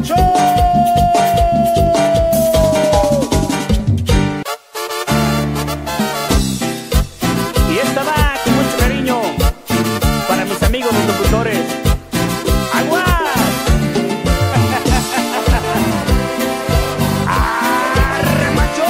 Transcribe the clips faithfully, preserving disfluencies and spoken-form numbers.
Remacho. Y esta va con mucho cariño para mis amigos los locutores. ¡Agua! ¡Ah, Remacho!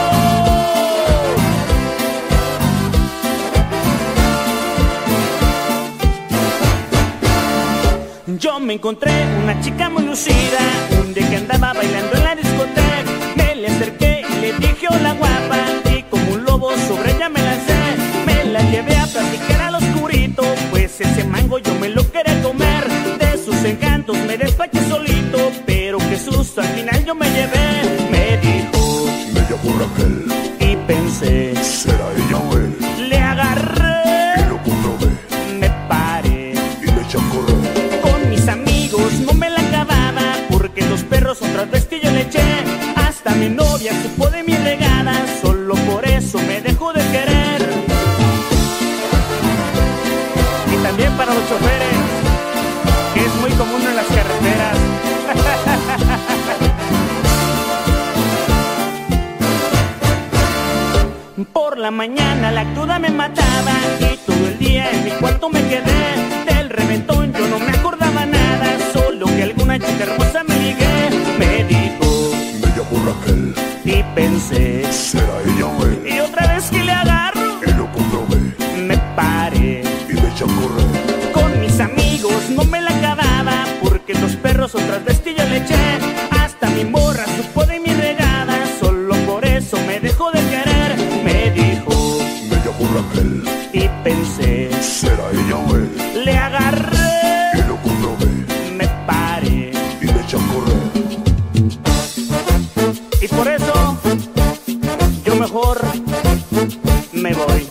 Yo me encontré una chica muy lucida un día que andaba bailando en la discoteca. Me le acerqué y le dije hola guapa, y como un lobo sobre ella me lancé. Me la llevé a platicar al oscurito, pues ese mango yo me lo quería comer. De sus encantos me despaché solito, pero qué susto, al final yo me llevé. Me dijo, me llamo Raquel, y pensé, será ella o él. Le agarré y lo comprobé, me paré y le eché a correr. No me la acababa, porque los perros otra vez que yo le eché. Hasta mi novia supo de mi regada, solo por eso me dejó de querer. Y también para los choferes, que es muy común en las carreteras. Por la mañana la cruda me mataba, y todo el día en mi cuarto me quedé. Del reventón yo no me acordaba nada, solo que alguna chica hermosa me ligué. Me dijo, me llamo Raquel, y pensé, será ella o él. Y otra vez que le agarro, y lo comprobé, me paré y le eché a correr. Con mis amigos no me la acababa, porque los perros otras veces que yo le eché. Hasta mi morra supo de mi regada, solo por eso me dejó de querer. Me dijo, me llamo Raquel, y pensé, será ella o él. Le agarré y lo comprobé, me paré y le eché a correr. Y por eso yo mejor me voy.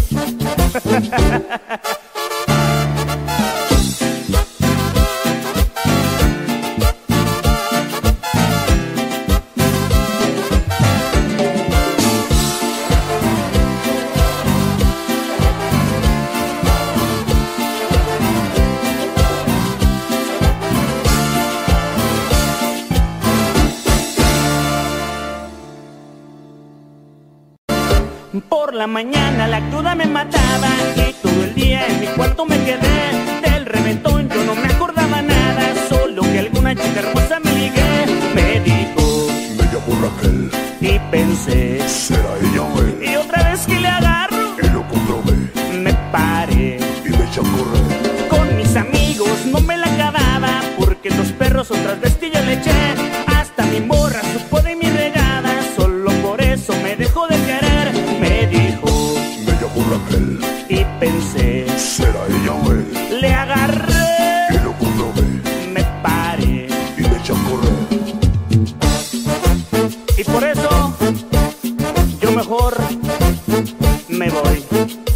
Por la mañana la cruda me mataba, y todo el día en mi cuarto me quedé. Del reventón yo no me acordaba nada, solo que alguna chica hermosa me ligué. Me dijo, me llamo Raquel, y pensé, será ella o él. Y otra vez que le agarro, y lo comprobé, me paré y le eché a correr. Con mis amigos no me la acababa, porque los perros otras veces que yo le eché. Hasta mi morra supo de mi regada, solo por eso me dejó de querer. Me dijo, me llamo Raquel, y pensé, será ella o él. Le agarré y lo comprobé, me paré y le eché a correr. Y por eso yo mejor me voy.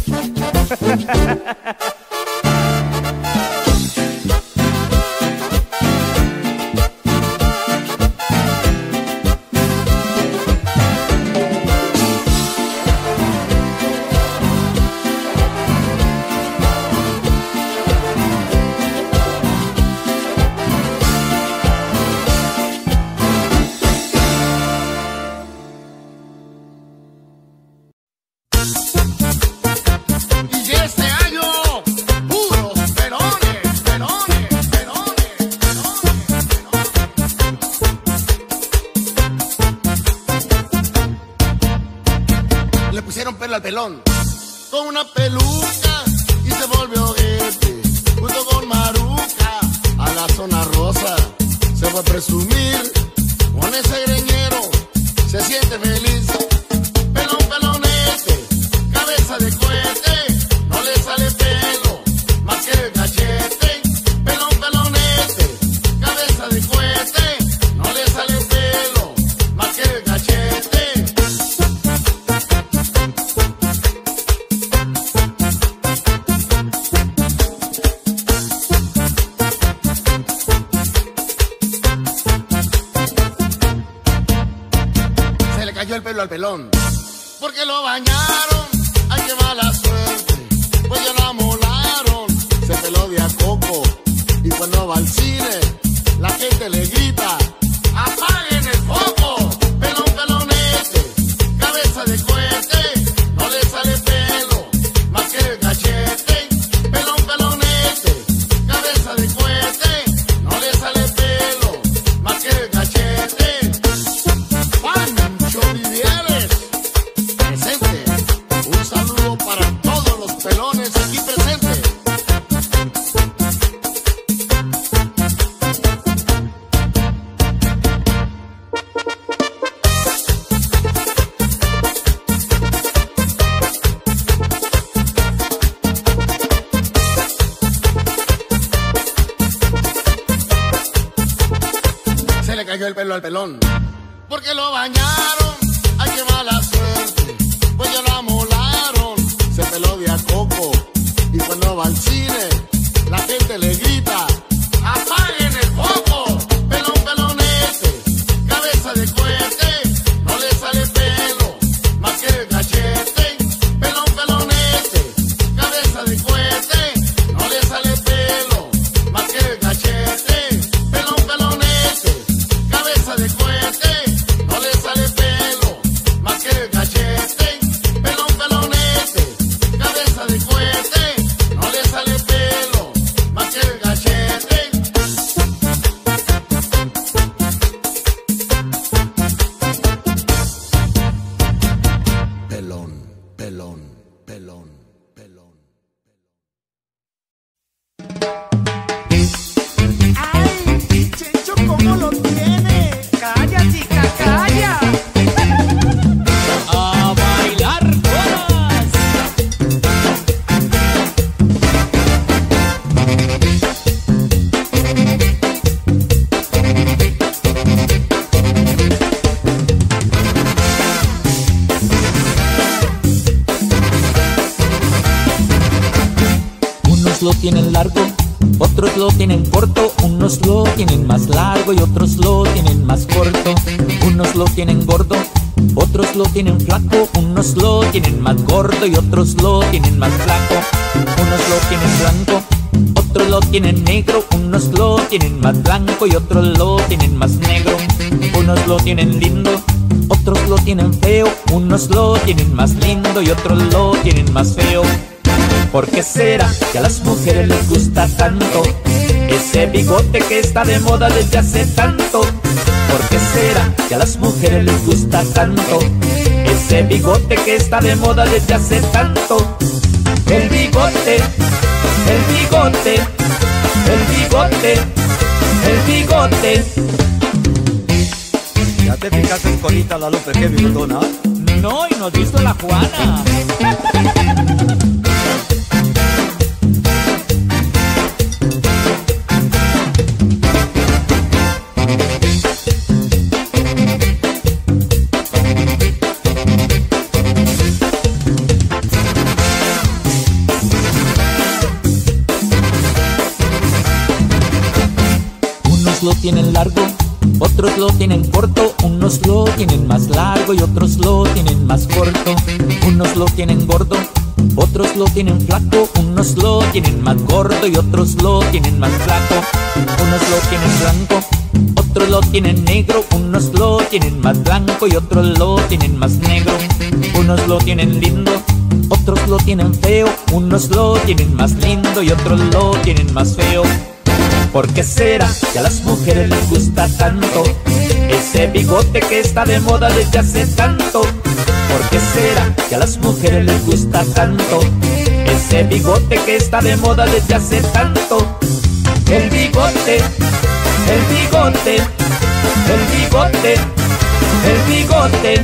Al pelón con una peluca y se volvió este, junto con Maruca a la zona rosa. Se fue a presumir con ese greñero, se siente feliz. Pelón, pelonete, cabeza de cohete, no le sale pelo más que el cachete. Pelón, pelonete, cabeza de cohete, no le sale pelo más que el cachete. El pelo al pelón, porque lo bañaron, ay qué mala suerte, pues ya lo amolaron, se peló de a coco, y cuando va al cine, la gente le grita, cayó el pelo al pelón. Porque lo bañaron, ay qué mala suerte. Pues ya lo amolaron, se peló de a coco. Y cuando va al cine, la gente le grita: ¡apaguen el foco! Pelón, pelonete, cabeza de cohete, no le sale pelo, más que el cachete. Pelón, pelonete, cabeza de cohete, no le sale pelo, más que el cachete. Pelón, pelonete, cabeza de cohete, no le sale pelo, más que el cachete. Pelón, pelonete, cabeza de cohete, no le sale pelo, más que el cachete. Pelón, pelón, pelón, pelón. ¡Ay, Chencho, cómo lo tiene! ¡Calla, chica, calla! ¡A bailar bolas! Unos lo tienen largo, otros lo tienen corto, unos lo tienen más largo y otros lo tienen más corto. Unos lo tienen gordo, otros lo tienen flaco, unos lo tienen más gordo y otros lo tienen más flaco. Unos lo tienen blanco, otros lo tienen negro, unos lo tienen más blanco y otros lo tienen más negro. Unos lo tienen lindo, otros lo tienen feo, unos lo tienen más lindo y otros lo tienen más feo. ¿Por qué será que a las mujeres les gusta tanto ese bigote que está de moda desde hace tanto? ¿Por qué será que a las mujeres les gusta tanto ese bigote que está de moda desde hace tanto? El bigote, el bigote, el bigote, el bigote. ¿Ya te fijaste, Escolita, la Lupe, qué bigotona? No, y no has visto la Juana. Unos lo tienen largo, otros lo tienen corto, unos lo tienen más largo y otros lo tienen más corto. Unos lo tienen gordo, otros lo tienen flaco, unos lo tienen más gordo y otros lo tienen más flaco. Unos lo tienen blanco, otros lo tienen negro, unos lo tienen más blanco y otros lo tienen más negro. Unos lo tienen lindo, otros lo tienen feo, unos lo tienen más lindo y otros lo tienen más feo. ¿Por qué será que a las mujeres les gusta tanto ese bigote que está de moda desde hace tanto? ¿Por qué será que a las mujeres les gusta tanto ese bigote que está de moda desde hace tanto? El bigote, el bigote, el bigote, el bigote.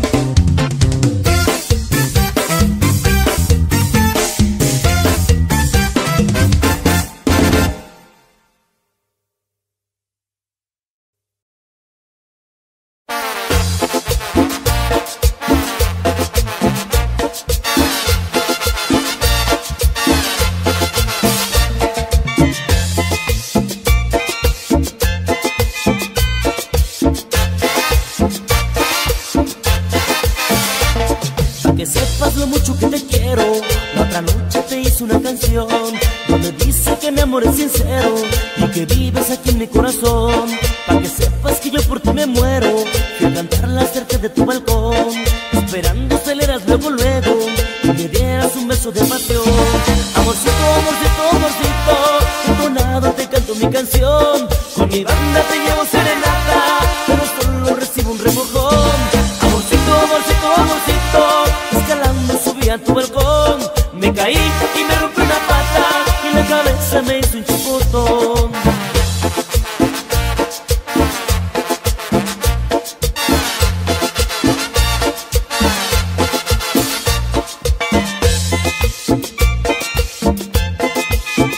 Que sepas lo mucho que te quiero. La otra noche te hice una canción donde dice que mi amor es sincero y que vives aquí en mi corazón. Pa' que sepas que yo por ti me muero. Fui a cantarla cerca de tu balcón, esperando aceleras luego, luego y me dieras un beso de pasión. Amorcito, amorcito, amorcito, entonado te canto mi canción. Con mi banda te llevo serenata, pero solo recibo un remojón. Amorcito, amorcito, amorcito, escalando subí a tu balcón. Me caí y me rompí una pata y la cabeza me hizo un chapotón.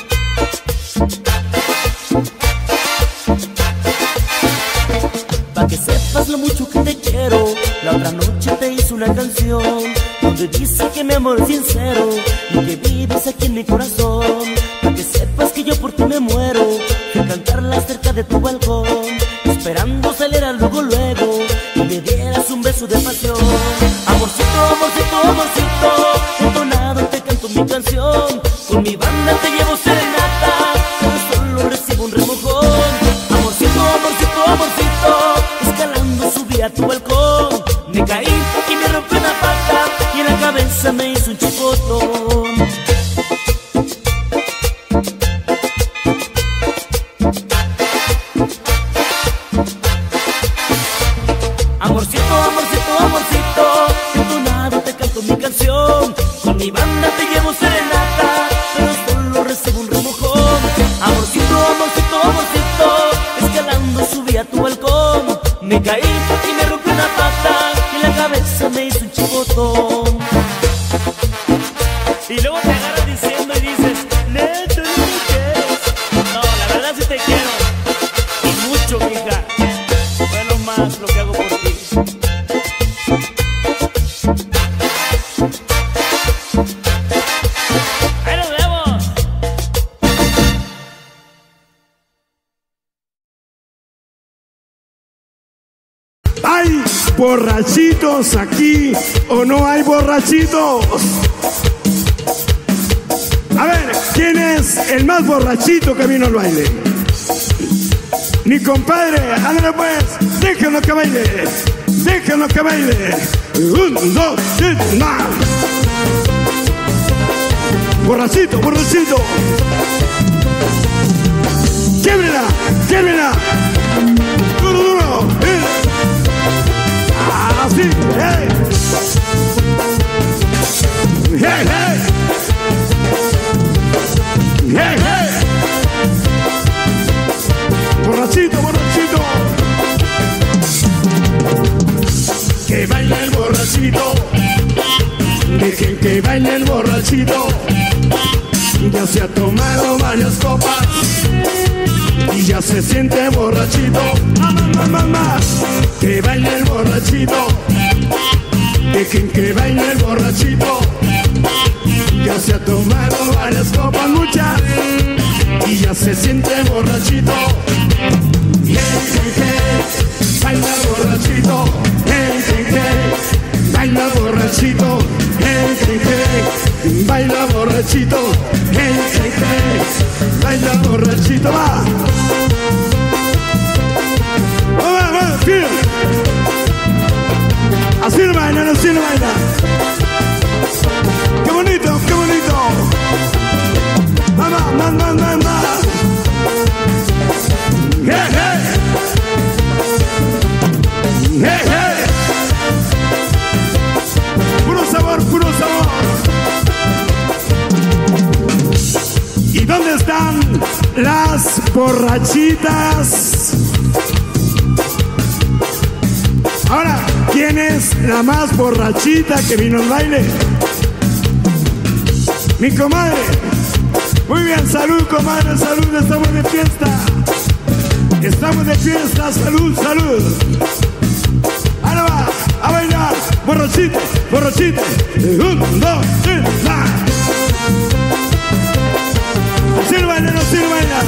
Pa' que que sepas lo mucho que te quiero. La otra noche te hice una canción donde dice que mi amor es sincero y que vives aquí en mi corazón. Para que sepas que yo por ti me muero. Fui a cantarla cerca de tu balcón, esperando saliera luego luego y me dieras un beso de pasión. Amorcito, amorcito, amorcito, entonado te canto mi canción. Con mi banda te llevo serenata, pero solo recibo un remojón. Amorcito, amorcito, amorcito, escalando subí a tu balcón. Me caí y me rompí una pata y en la cabeza me hizo un chicotón. Amorcito, amorcito, amorcito, entonado te canto mi canción. Con mi banda te llevo serenata, pero solo recibo un remojón. Amorcito, amorcito, amorcito, escalando subí a tu balcón. Me caí y me rompí una pata y en la cabeza me hizo un chicotón. Y luego te agarras diciendo y dices, neto, no me quieres. No, la verdad sí te quiero, y mucho, mija. Fue lo más lo que hago por ti. ¡Ahí nos vemos! ¿Hay borrachitos aquí o no hay borrachitos? A ver, ¿quién es el más borrachito que vino al baile? Mi compadre, ándale pues, déjenlo que baile, déjenlo que baile. Un, dos, tres, más. Borrachito, borrachito. Quiebrela, quiebrela. Duro, duro. Eh. Así, hey. Hey, hey. Hey, hey. Borrachito, borrachito. Que baila el borrachito. Dejen que baile el borrachito. Ya se ha tomado varias copas y ya se siente borrachito. Mamá, mamá, que baile el borrachito. Dejen que baile el borrachito. Ya se ha tomado varias copas, muchas, y ya se siente borrachito. Hey, hey, hey, baila borrachito. Hey, hey, hey, baila borrachito. Hey, hey, hey, baila borrachito. Hey, hey, hey, baila borrachito. Va. Va, va, va, así lo bailan, así lo bailan. ¡Qué bonito, qué bonito! ¡Mamá, mamá, mamá! ¡Hey, hey! ¡Hey, hey! ¡Puro sabor, puro sabor! ¿Y dónde están las borrachitas? Ahora, ¿quién es la más borrachita que vino al baile? Mi comadre. Muy bien, salud, comadre, salud, estamos de fiesta. Estamos de fiesta, salud, salud. Ahora va, a bailar, borrachito, borrachito. Un, dos, tres, va. Así lo bailan, así lo bailan.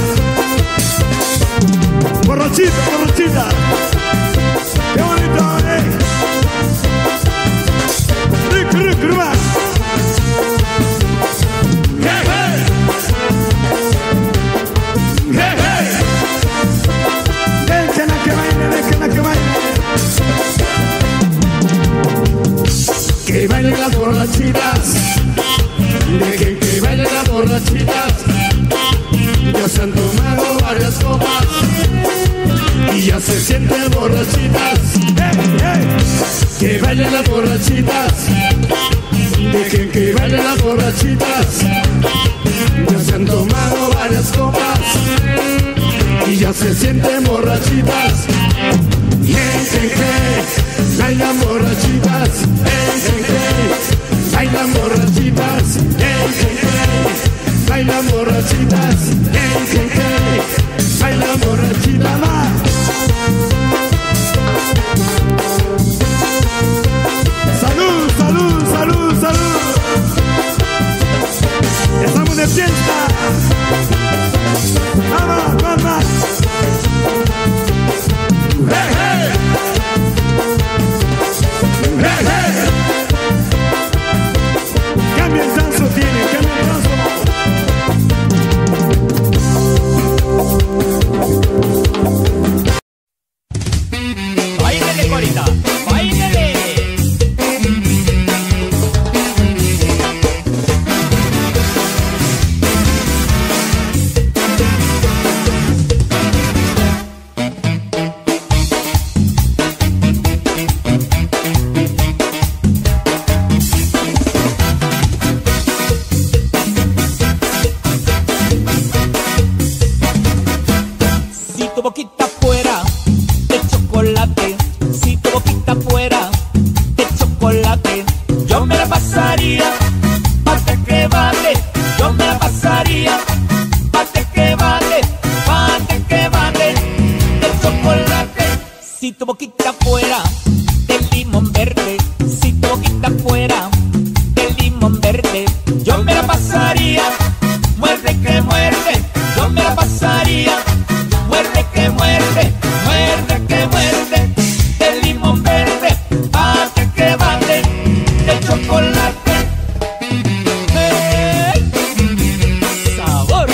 Borrachito, borrachita. Qué bonito, eh. Rico, rico, rico. Que bailen las borrachitas, dejen que bailen las borrachitas. Ya se han tomado varias copas y ya se sienten borrachitas. Hey, hey. Que bailen las borrachitas, dejen que bailen las borrachitas. Ya se han tomado varias copas y ya se sienten borrachitas. Hey, hey, hey, bailan borrachitas. Hey, hey, hey, bailan borrachitas. Hey, hey, hey, bailan borrachitas. Hey, hey, hey, bailan borrachitas. Si tu boquita fuera del limón verde, si tu boquita fuera del limón verde, yo me la pasaría, muerde que muerde, yo me la pasaría, muerde que muerde, muerde que muerde, del limón verde, bate que bate, de chocolate. ¡Hey! ¡Sabor!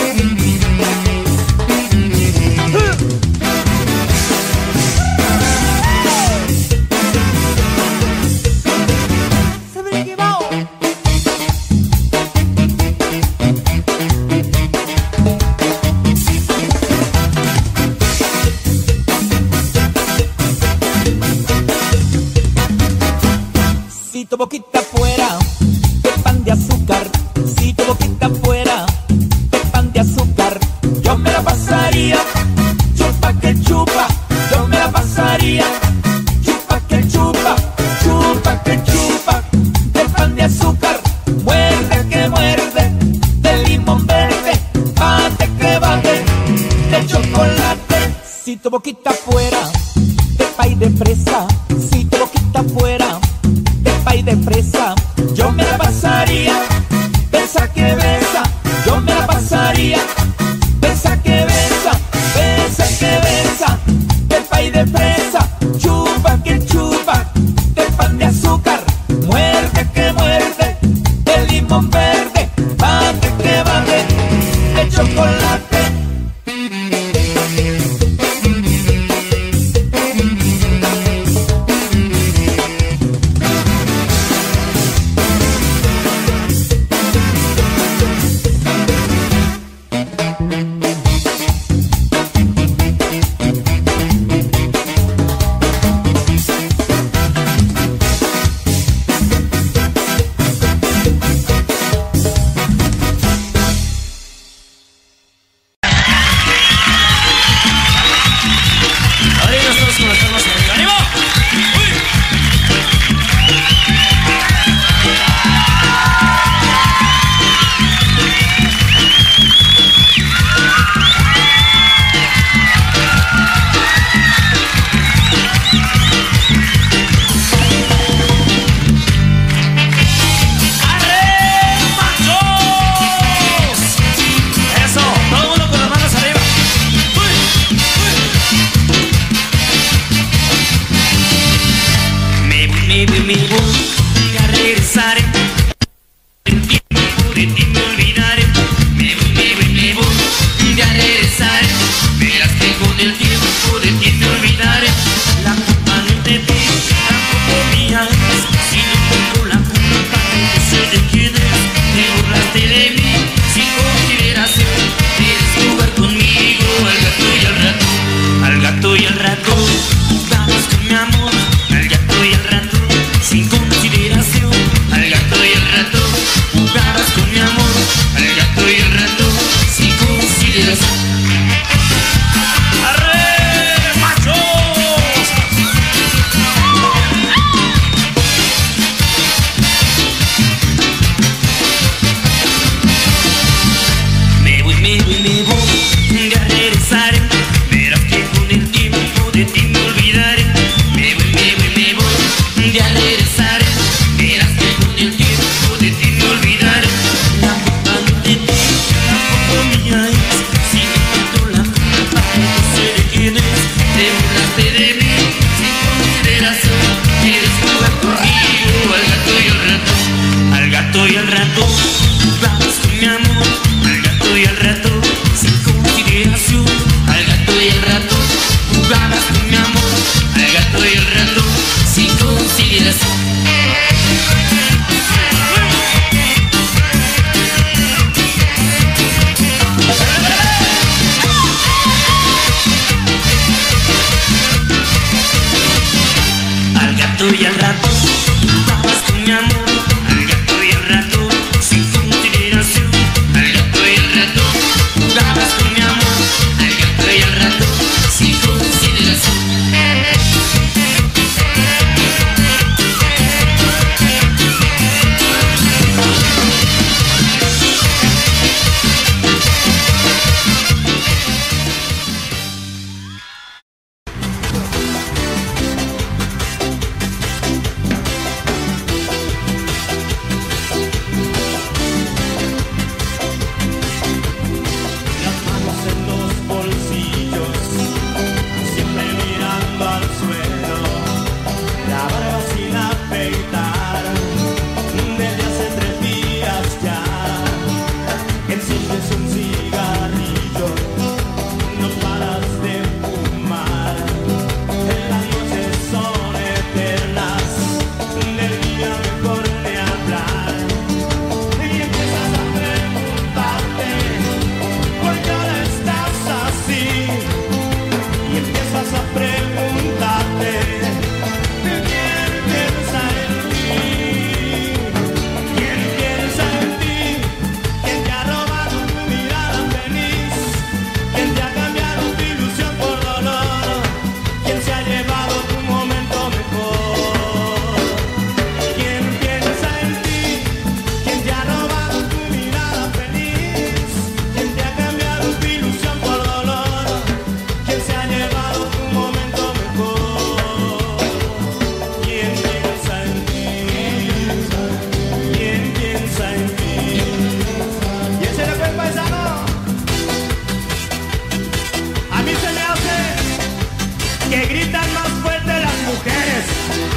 Si tu boquita fuera de pan de azúcar, si tu boquita fuera de pan de azúcar, yo me la pasaría, chupa que chupa, yo me la pasaría, chupa que chupa, chupa que chupa, del pan de azúcar, muerde que muerde, del limón verde, bate que bate, de chocolate. Si tu boquita fuera de pay de fresa, si tu boquita fuera pay de fresa, yo me la pasaría, besa que besa, yo me la pasaría, besa que besa, besa que besa, del pay de fresa, chupa que chupa, del pan de azúcar, muerde que muerde, del limón verde, bate que bate, de chocolate. que gritan más fuerte las mujeres.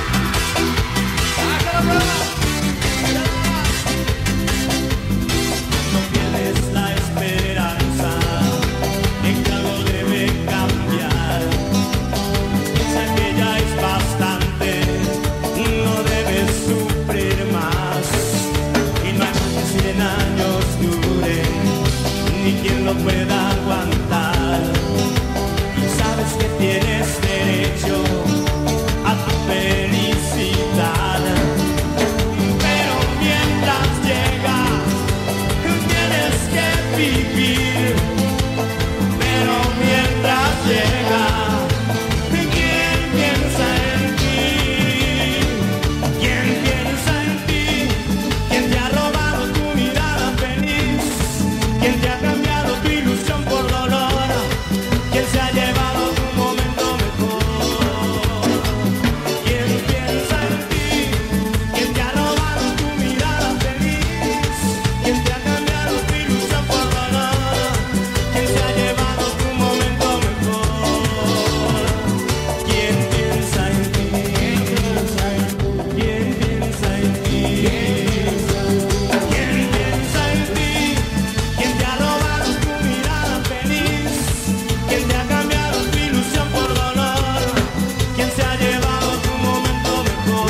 No pierdes la esperanza en que algo debe cambiar. Piensa que ya es bastante, no debes sufrir más. Y no hay que cien años duren, ni quien lo pueda aguantar. Y sabes que tienes derecho a tu felicidad. Pero mientras llega, tienes que vivir. Pero mientras llega, ¿quién piensa en ti? ¿Quién piensa en ti? ¿Quién te ha robado tu mirada feliz? ¿Quién te ha cambiado tu ilusión por dolor? ¿Quién se ha llevado tu momento mejor? ¿Quién piensa en ti? ¿Quién te ha robado tu mirada feliz? ¿Quién te ha cambiado tu ilusión por dolor? ¿Quién se ha llevado tu momento mejor? ¿Quién piensa en ti? ¿Quién piensa en ti? ¿Quién piensa en ti? ¿Quién piensa en ti? ¿Quién te ha robado tu mirada feliz? ¿Quién te ha cambiado tu ilusión por dolor? ¿Quién se ha llevado tu momento mejor?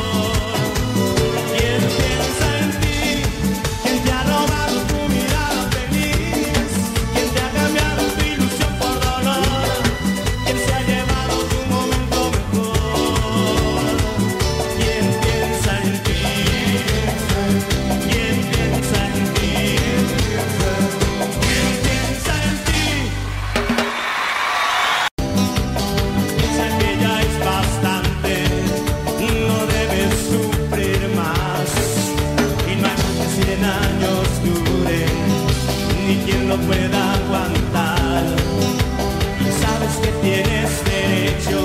¿Quién piensa en ti? ¿Quién te ha robado tu mirada feliz? ¿Quién te ha cambiado tu ilusión por dolor? ¿Quién se ha llevado tu momento mejor? ¿Quién piensa en ti? ¿Quién piensa en ti? ¿Quién piensa en ti? Piensa que ya es bastante, no debes sufrir más. Y no hay que cien años duren, ni quien lo pueda aguantar. Y sabes que tienes derecho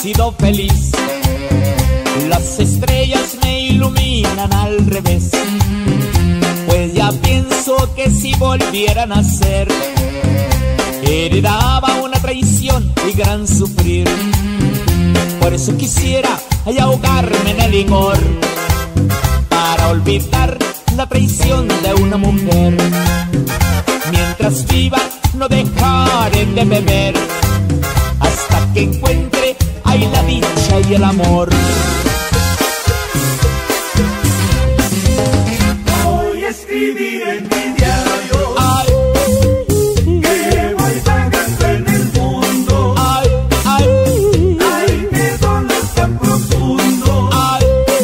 sido feliz. Las estrellas me iluminan al revés, pues ya pienso que si volviera a nacer, heredaba una traición y gran sufrir. Por eso quisiera ay, ahogarme en el licor, para olvidar la traición de una mujer. Mientras viva no dejaré de beber, hasta que encuentre ahí la dicha y el amor. Voy a escribir en mi diario Ay, que voy vagando en el mundo. ay, ay, Ay, qué dolor tan profundo. ay,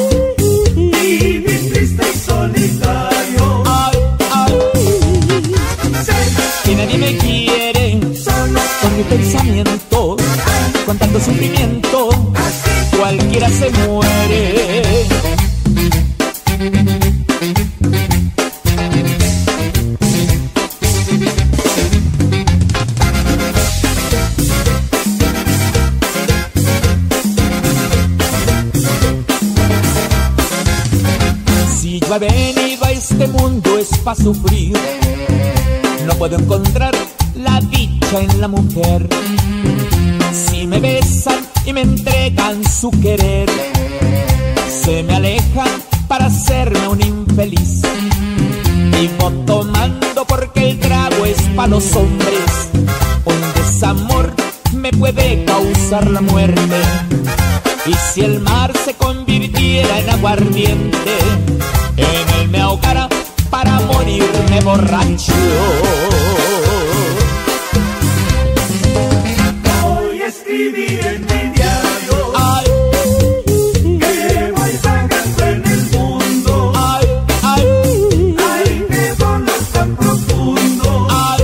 Vivir triste y solitario. ay, ay. Sé Que nadie me quiere solo con mi pensamiento, con tanto sufrimiento, cualquiera se muere. Si yo he venido a este mundo es para sufrir, no puedo encontrar la dicha en la mujer. Si me besan y me entregan su querer, se me alejan para hacerme un infeliz. Vivo tomando porque el trago es para los hombres. Un desamor me puede causar la muerte. Y si el mar se convirtiera en aguardiente, en él me ahogara para morirme borracho. voy a escribir en mi diario Ay, que voy vagando en el mundo. ay, ay, Ay, qué dolor tan profundo. ay,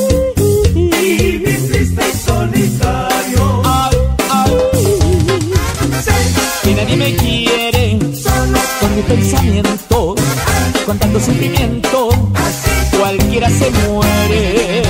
Vivir triste y solitario. ay, ay. Sé Que nadie me quiere solo con mi pensamiento, con tanto sufrimiento, cualquiera se muere.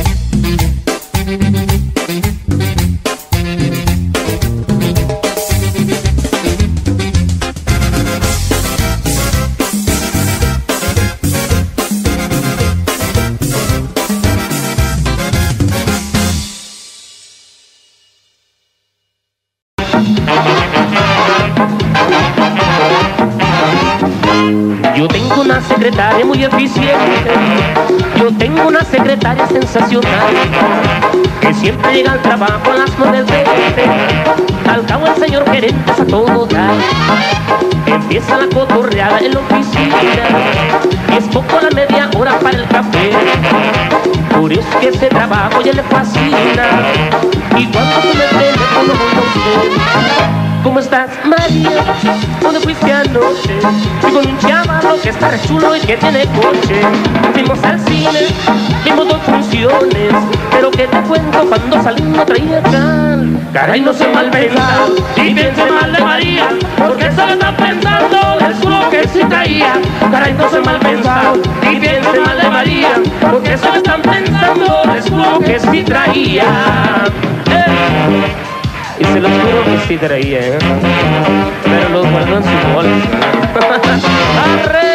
Yo tengo una secretaria muy eficiente, yo tengo una secretaria sensacional, que siempre llega al trabajo a las nueve veinte. Al cabo el señor gerente es a todo dar, empieza la cotorreada en la oficina, y es poco la media hora para el café. Por eso que ese trabajo ya le fascina, y cuando se me teléfono con usted. ¿Cómo estás, María? ¿Dónde fuiste anoche? Fui con un chavalo que está re chulo y que tiene coche. Fuimos al cine, vimos dos funciones, pero que te cuento, cuando salimos traía cal. Caray, no se mal pensado, y piense mal de María, porque se le está pensando del culo que sí traía. Caray, no se mal pensado, y piense mal de María, porque se le están pensando del culo que sí traía. ¡Eh! Y se los juro que sí traía, ¿eh? Pero los guardó en su bolsa. ¡Arre!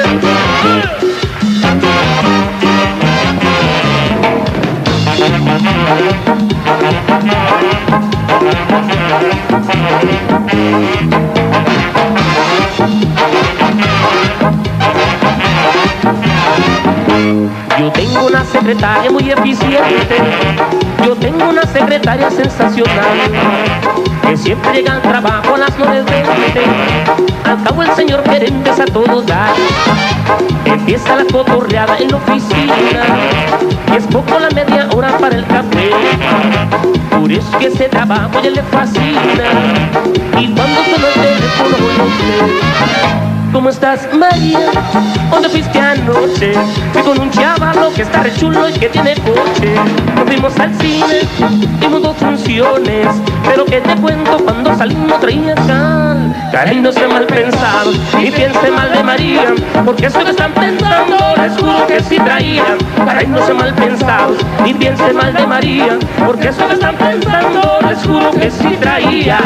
Yo tengo una secretaria muy eficiente, yo tengo una secretaria sensacional, que siempre llega al trabajo a las nueve veinte. Al cabo el señor gerente es a todo dar, empieza la cotorreada en la oficina, y es poco la media hora para el café. Por eso que ese trabajo ya le fascina, y cuando suena el teléfono no sé. ¿Cómo estás, María? ¿Dónde fuiste anoche? Fui con un chavalo que está re chulo y que tiene coche. Nos fuimos al cine, vimos dos funciones, pero que te cuento, cuando salimos traía cal. Caray, no sea mal pensado, y piense mal de María, porque eso que están pensando, les juro que sí traía. Ay, no sean mal pensados, ni piensen mal de María, porque eso que están pensando, les juro que sí traía.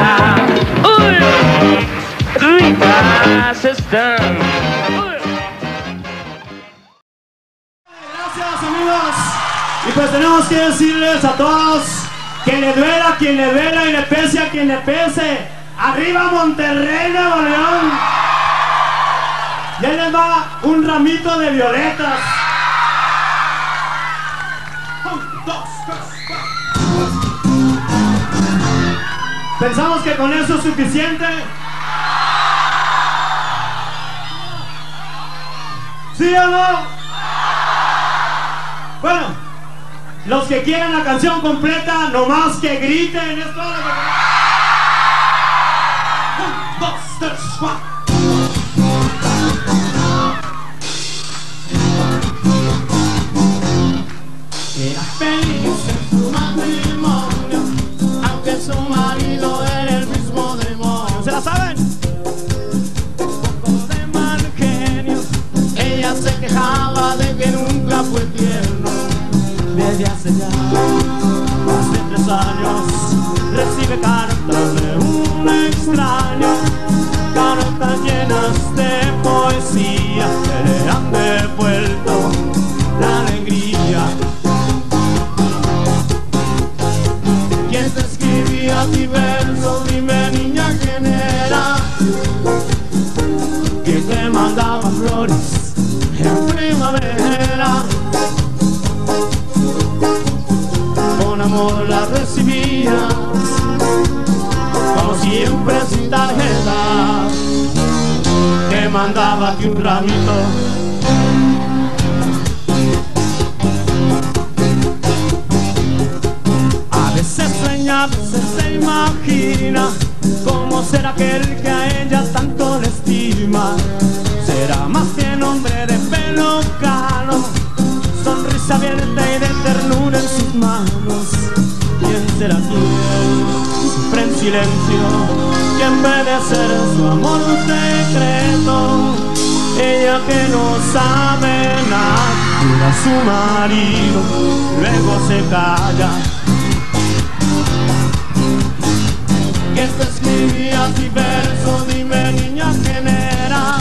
Uy, ricas están. Gracias, amigos. Y pues tenemos que decirles a todos que le duela a quien le duela y le pese a quien le pese. ¡Arriba Monterrey, Nuevo León! Y ahí les va un ramito de violetas. Un, dos, tres, cuatro. ¿Pensamos que con eso es suficiente? ¿Sí o no? Bueno, los que quieran la canción completa, nomás que griten. Es todo lo que... Un, dos, tres, cuatro. Era feliz en su matrimonio, aunque su marido era el mismo demonio. ¿Se la saben? Un poco de mal genio, ella se quejaba de que nunca fue tierno. Desde hace ya más de tres años recibe cartas de un extraño, cartas llenas de poesía que le han devuelto la alegría. ¿Quién te escribía ti versos? Dime, niña, ¿quién era? ¿Quién te mandaba flores en primavera? Con amor las recibías, como siempre sin tarjeta. Te mandaba aquí un ramito. A veces sueña, a veces se imagina cómo será aquel que a ella tanto le estima. Será más bien hombre de pelo cano, sonrisa abierta y de ternura en sus manos. ¿Quién será quién? Siempre en silencio, que en vez de ser su amor un secreto, ella que no sabe nada, mira a su marido, luego se calla. ¿Quién te escribía ti verso? Dime, niña, ¿quién era?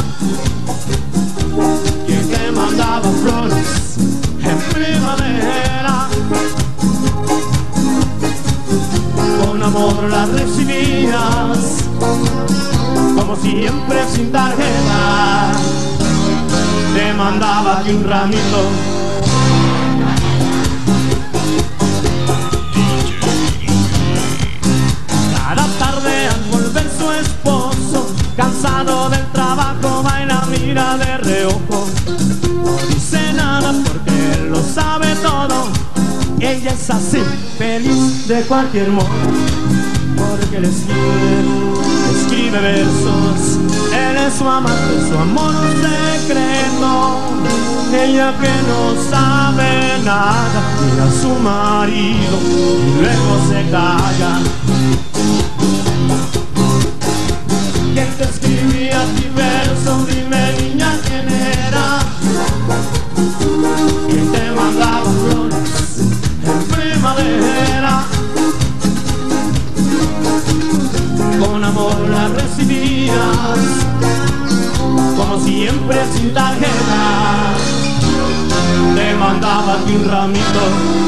¿Quién te mandaba flores en primavera? Con amor las recibías, como siempre sin tarjeta. Te mandaba aquí un ramito. Cada tarde al volver su esposo, cansado del trabajo, va y la mira de reojo. No dice nada porque él lo sabe todo. Ella es así, feliz de cualquier modo, porque le escribe, le escribe versos. Él es su amante, su amor un secreto. Ella que no sabe nada, mira a su marido y luego se calla. ¿Quién te escribía ti versos? Dime, niña, ¿quién era? ¿Quién te mandaba flores en primavera? Con amor las recibías, como siempre sin tarjeta. Te mandaba aquí un ramito.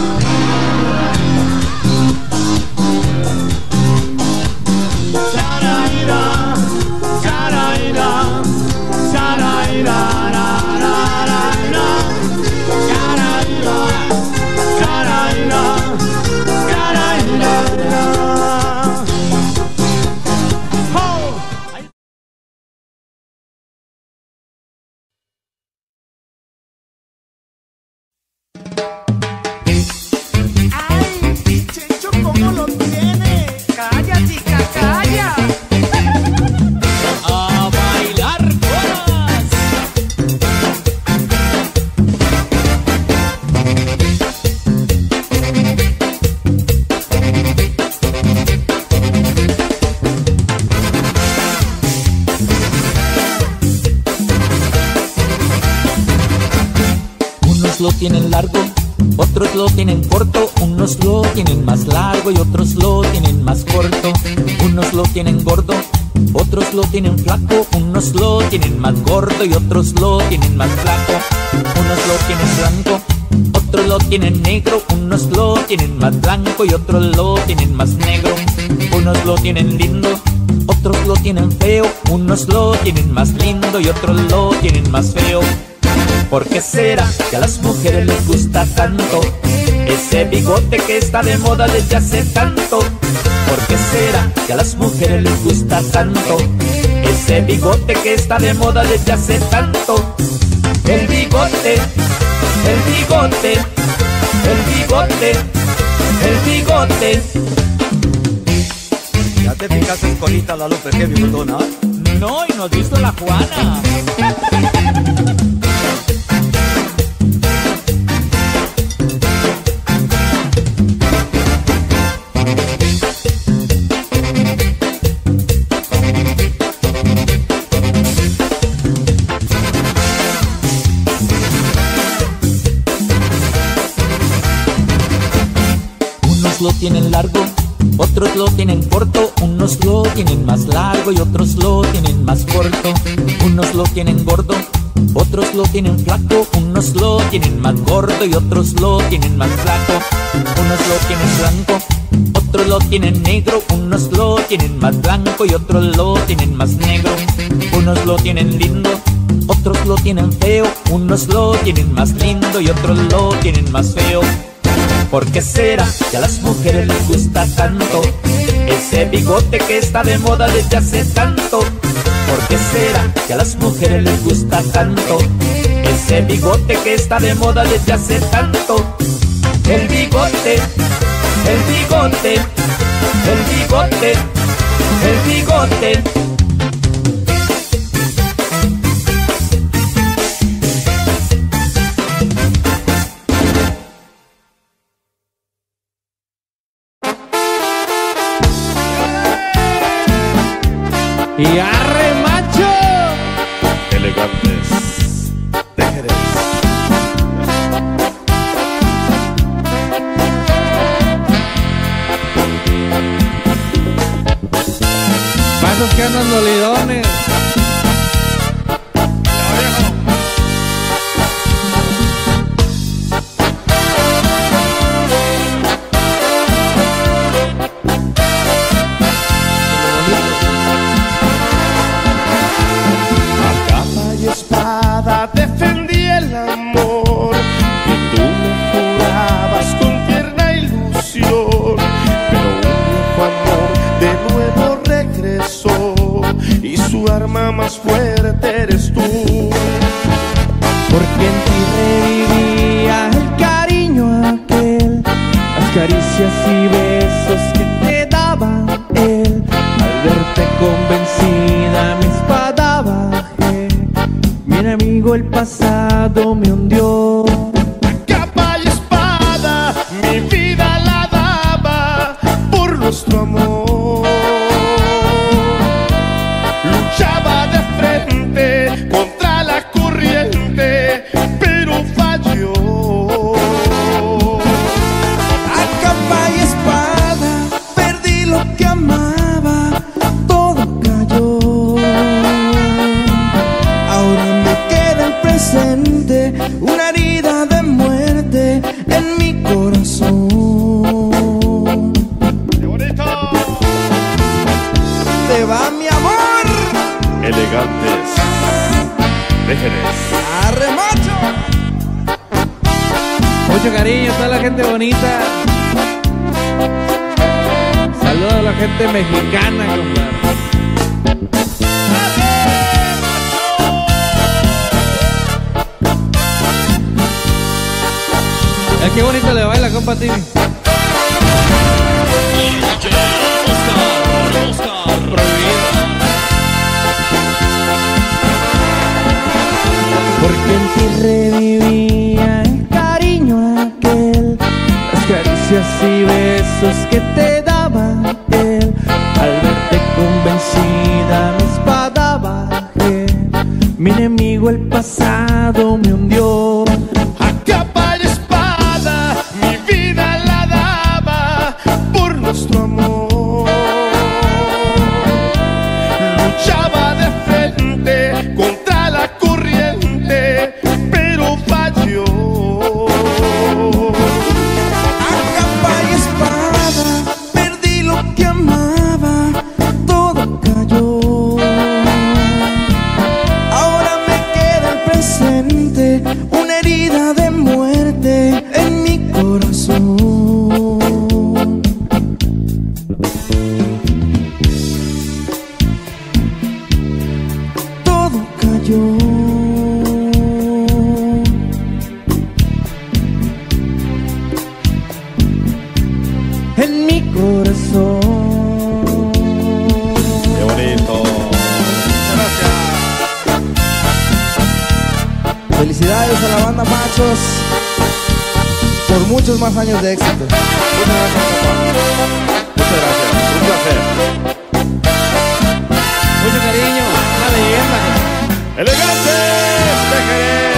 Charaira, charaira, charaira, charaira, charaira, charaira, charaira. lo tienen largo, otros lo tienen corto, unos lo tienen más largo y otros lo tienen más corto. Unos lo tienen gordo, otros lo tienen flaco, unos lo tienen más gordo y otros lo tienen más flaco. Unos lo tienen blanco, otros lo tienen negro, unos lo tienen más blanco y otros lo tienen más negro. Unos lo tienen lindo, otros lo tienen feo, unos lo tienen más lindo y otros lo tienen más feo. ¿Por qué será que a las mujeres les gusta tanto ese bigote que está de moda desde hace tanto? ¿Por qué será que a las mujeres les gusta tanto ese bigote que está de moda desde hace tanto? El bigote, el bigote, el bigote, el bigote. ¿Ya te fijaste, Corita, la Lupe, qué bigotona? No, y no has visto la Juana. Unos lo tienen largo, otros lo tienen corto, unos lo tienen más largo y otros lo tienen más corto. Unos lo tienen gordo, otros lo tienen flaco, unos lo tienen más gordo y otros lo tienen más flaco. Unos lo tienen blanco, otros lo tienen negro, unos lo tienen más blanco y otros lo tienen más negro. Unos lo tienen lindo, otros lo tienen feo, unos lo tienen más lindo y otros lo tienen más feo. ¿Por qué será que a las mujeres les gusta tanto ese bigote que está de moda desde hace tanto? ¿Por qué será que a las mujeres les gusta tanto ese bigote que está de moda desde hace tanto? El bigote, el bigote, el bigote, el bigote. Y arre macho, Elegantes de Jerez. pasos que andan dolidones. Defendí el amor que tú me jurabas con tierna ilusión, pero un viejo amor de nuevo regresó y su arma más fuerte eres tú. Porque en ti revivía el cariño aquel, las caricias y besos que te daba él. Al verte convencida mi espada bajé, mi enemigo el pasado me hundió. Capa y espada, mi vida la daba por nuestro amor. Luchaba de frente contra la corriente, pero falló. A capa y espada perdí lo que amaba, todo cayó. Ahora me queda el presente, una herida de muerte en mi corazón. ¡Qué bonito! Te va mi amor, Elegantes de Jerez. arre macho. Mucho cariño a toda la gente bonita. Saludos a la gente mexicana, compadre. Ay, qué bonito le baila, compa Tini. Porque en ti revivía el cariño aquel, las caricias y besos que te daba él. Al verte convencida mi espada bajé, mi enemigo el pasado me hundió. A capa y espada, mi vida la daba por nuestro amor. Luchaba de frente contra la corriente, pero falló. A capa y espada perdí lo que amaba, todo cayó. Ahora me queda el presente, una herida de muerte en mi corazón. Todo cayó. En mi corazón. Qué bonito. Felicidades a la banda Machos por muchos más años de éxito. Muchas gracias, papá. Muchas gracias. Un placer. Mucho cariño, una leyenda. Elegantes de Jerez.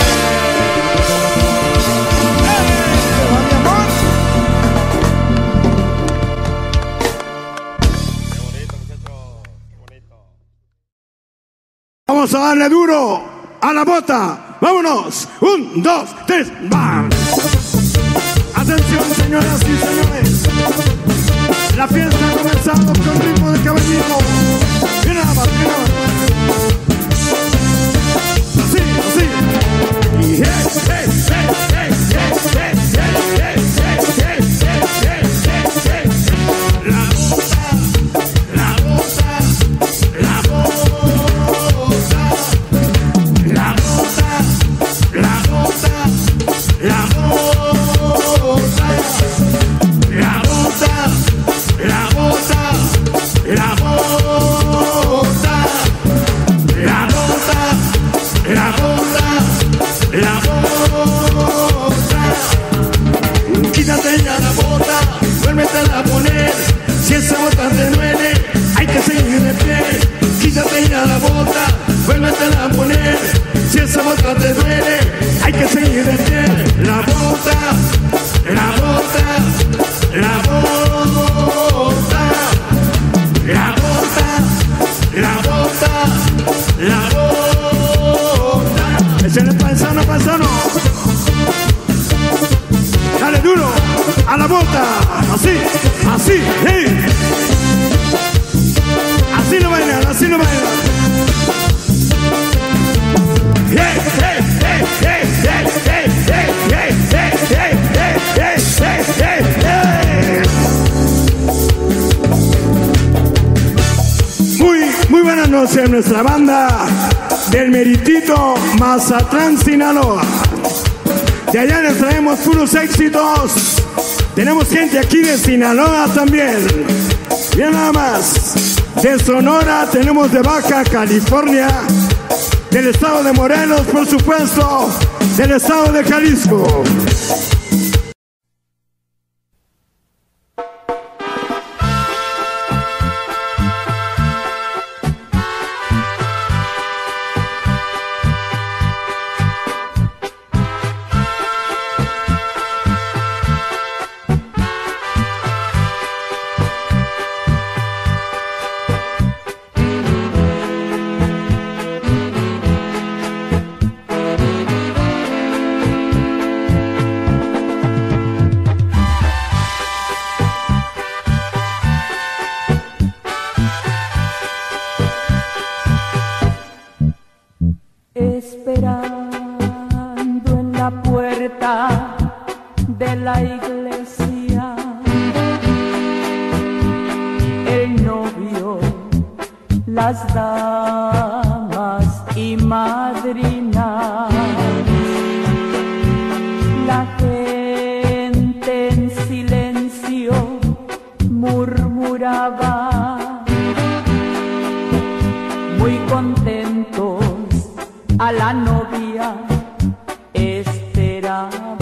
Vamos a darle duro a la bota. Vámonos. Un, dos, tres, ¡bam! Atención, señoras y señores. La fiesta ha comenzado con ritmo de caballito. Y nada más, y nada más. Así, así. Y hey, hey, hey, hey, hey, hey, hey, hey, hey, hey, hey, hey. La bota, la bota, la bota. La bota, la bota, la bota, la bota, la bota, la bota, la bota, la bota, la bota. Quítate ya la bota, vuélvete a poner. Si esa bota te duele, hay que seguir de pie. Quítate ya la bota, vuélvete a poner. Si esa bota te duele, hay que seguir de pie. La bota, la bota, la bota, la bota, la bota, la bota. Échale paisano, paisano. Dale duro a la bota. Así, así, hey. Así lo bailan, así lo bailan. Hey, hey, hey, hey, hey, hey, hey, hey, hey, hey, hey, hey, hey, hey. Muy, muy buenas noches a nuestra banda del Meritito, Mazatlán, Sinaloa. De allá les traemos puros éxitos. Tenemos gente aquí de Sinaloa también. Bien nada más. De Sonora tenemos de Baja California. Del estado de Morelos, por supuesto, del estado de Jalisco. De la iglesia, el novio, las damas y madrinas, la gente en silencio murmuraba, muy contentos a la novia esperaban.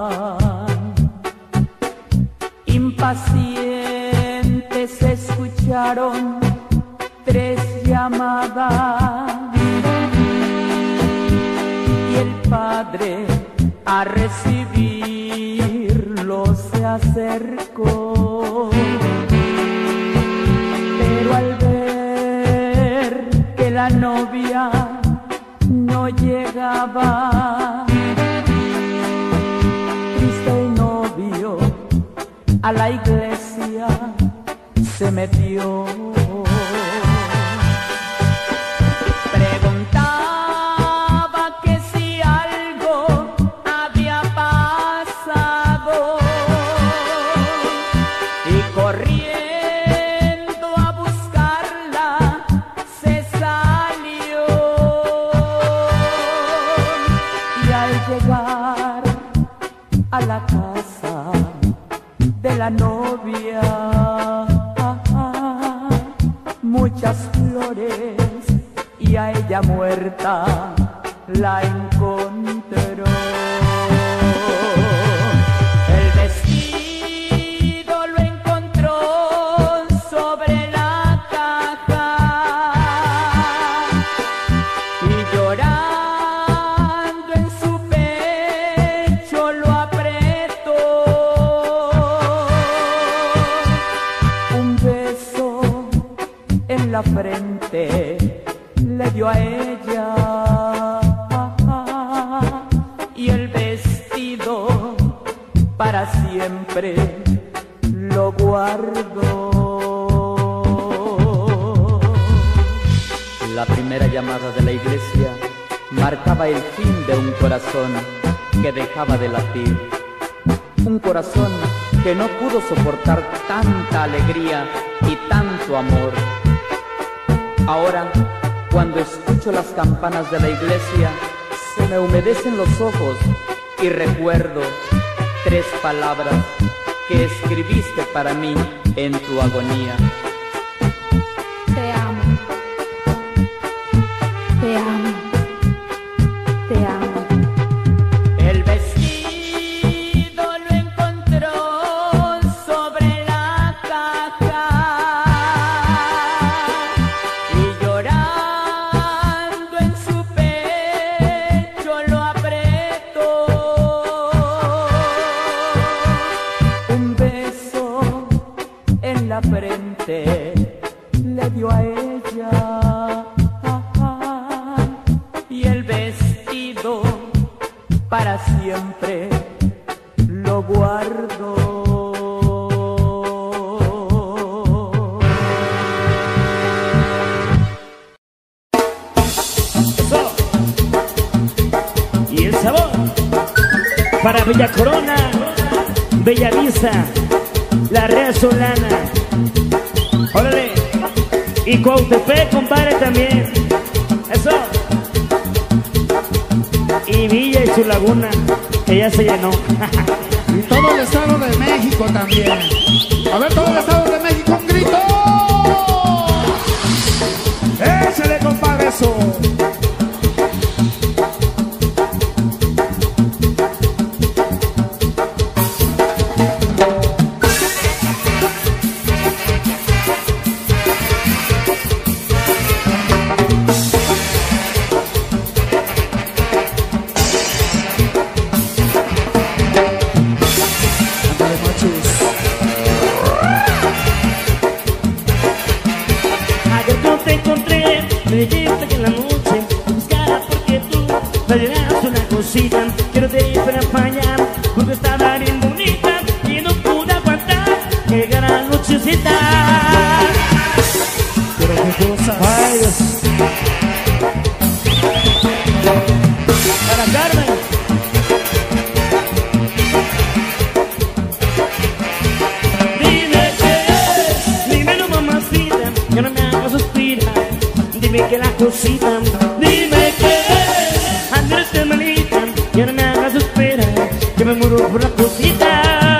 Impacientes escucharon tres llamadas y el padre a recibirlo se acercó, pero al ver que la novia no llegaba, triste el novio a la iglesia se metió. A la casa de la novia, muchas flores, y a ella muerta la encontró. El vestido lo encontró sobre la caja y llorando en su pecho lo la frente le dio a ella y el vestido para siempre lo guardó. La primera llamada de la iglesia marcaba el fin de un corazón que dejaba de latir, un corazón que no pudo soportar tanta alegría y tanto amor. Ahora, cuando escucho las campanas de la iglesia, se me humedecen los ojos y recuerdo tres palabras que escribiste para mí en tu agonía. Te amo, te amo, te amo. El vestido lo encontró sobre la caja y llorando en su pecho lo apretó. Un beso en la frente le dio a ella y el vestido para siempre lo guardo. Eso. Y el sabor para Bella Corona, Bella Vista, La Real Solana. Órale. Y Cuautepec, compadre, también. Eso. Y Villa y su laguna, que ya se llenó. Y todo el Estado de México también. A ver, todo el Estado de México, un grito. Échale, compadre, eso. Ayer yo te encontré, me dijiste que en la noche buscara porque tú me dieras una cosita. Quiero te ir para fallar porque estaba bien bonita y no pude aguantar que llegara la nochecita. Pero qué cosa. Ay, Dios. Para Carmen. Dime qué es, dímelo mamacita, que no me hagas suspirar. Dime que la cosita, dime qué es, Andrés de malita, que no me hagas suspirar, que me muero por la cosita.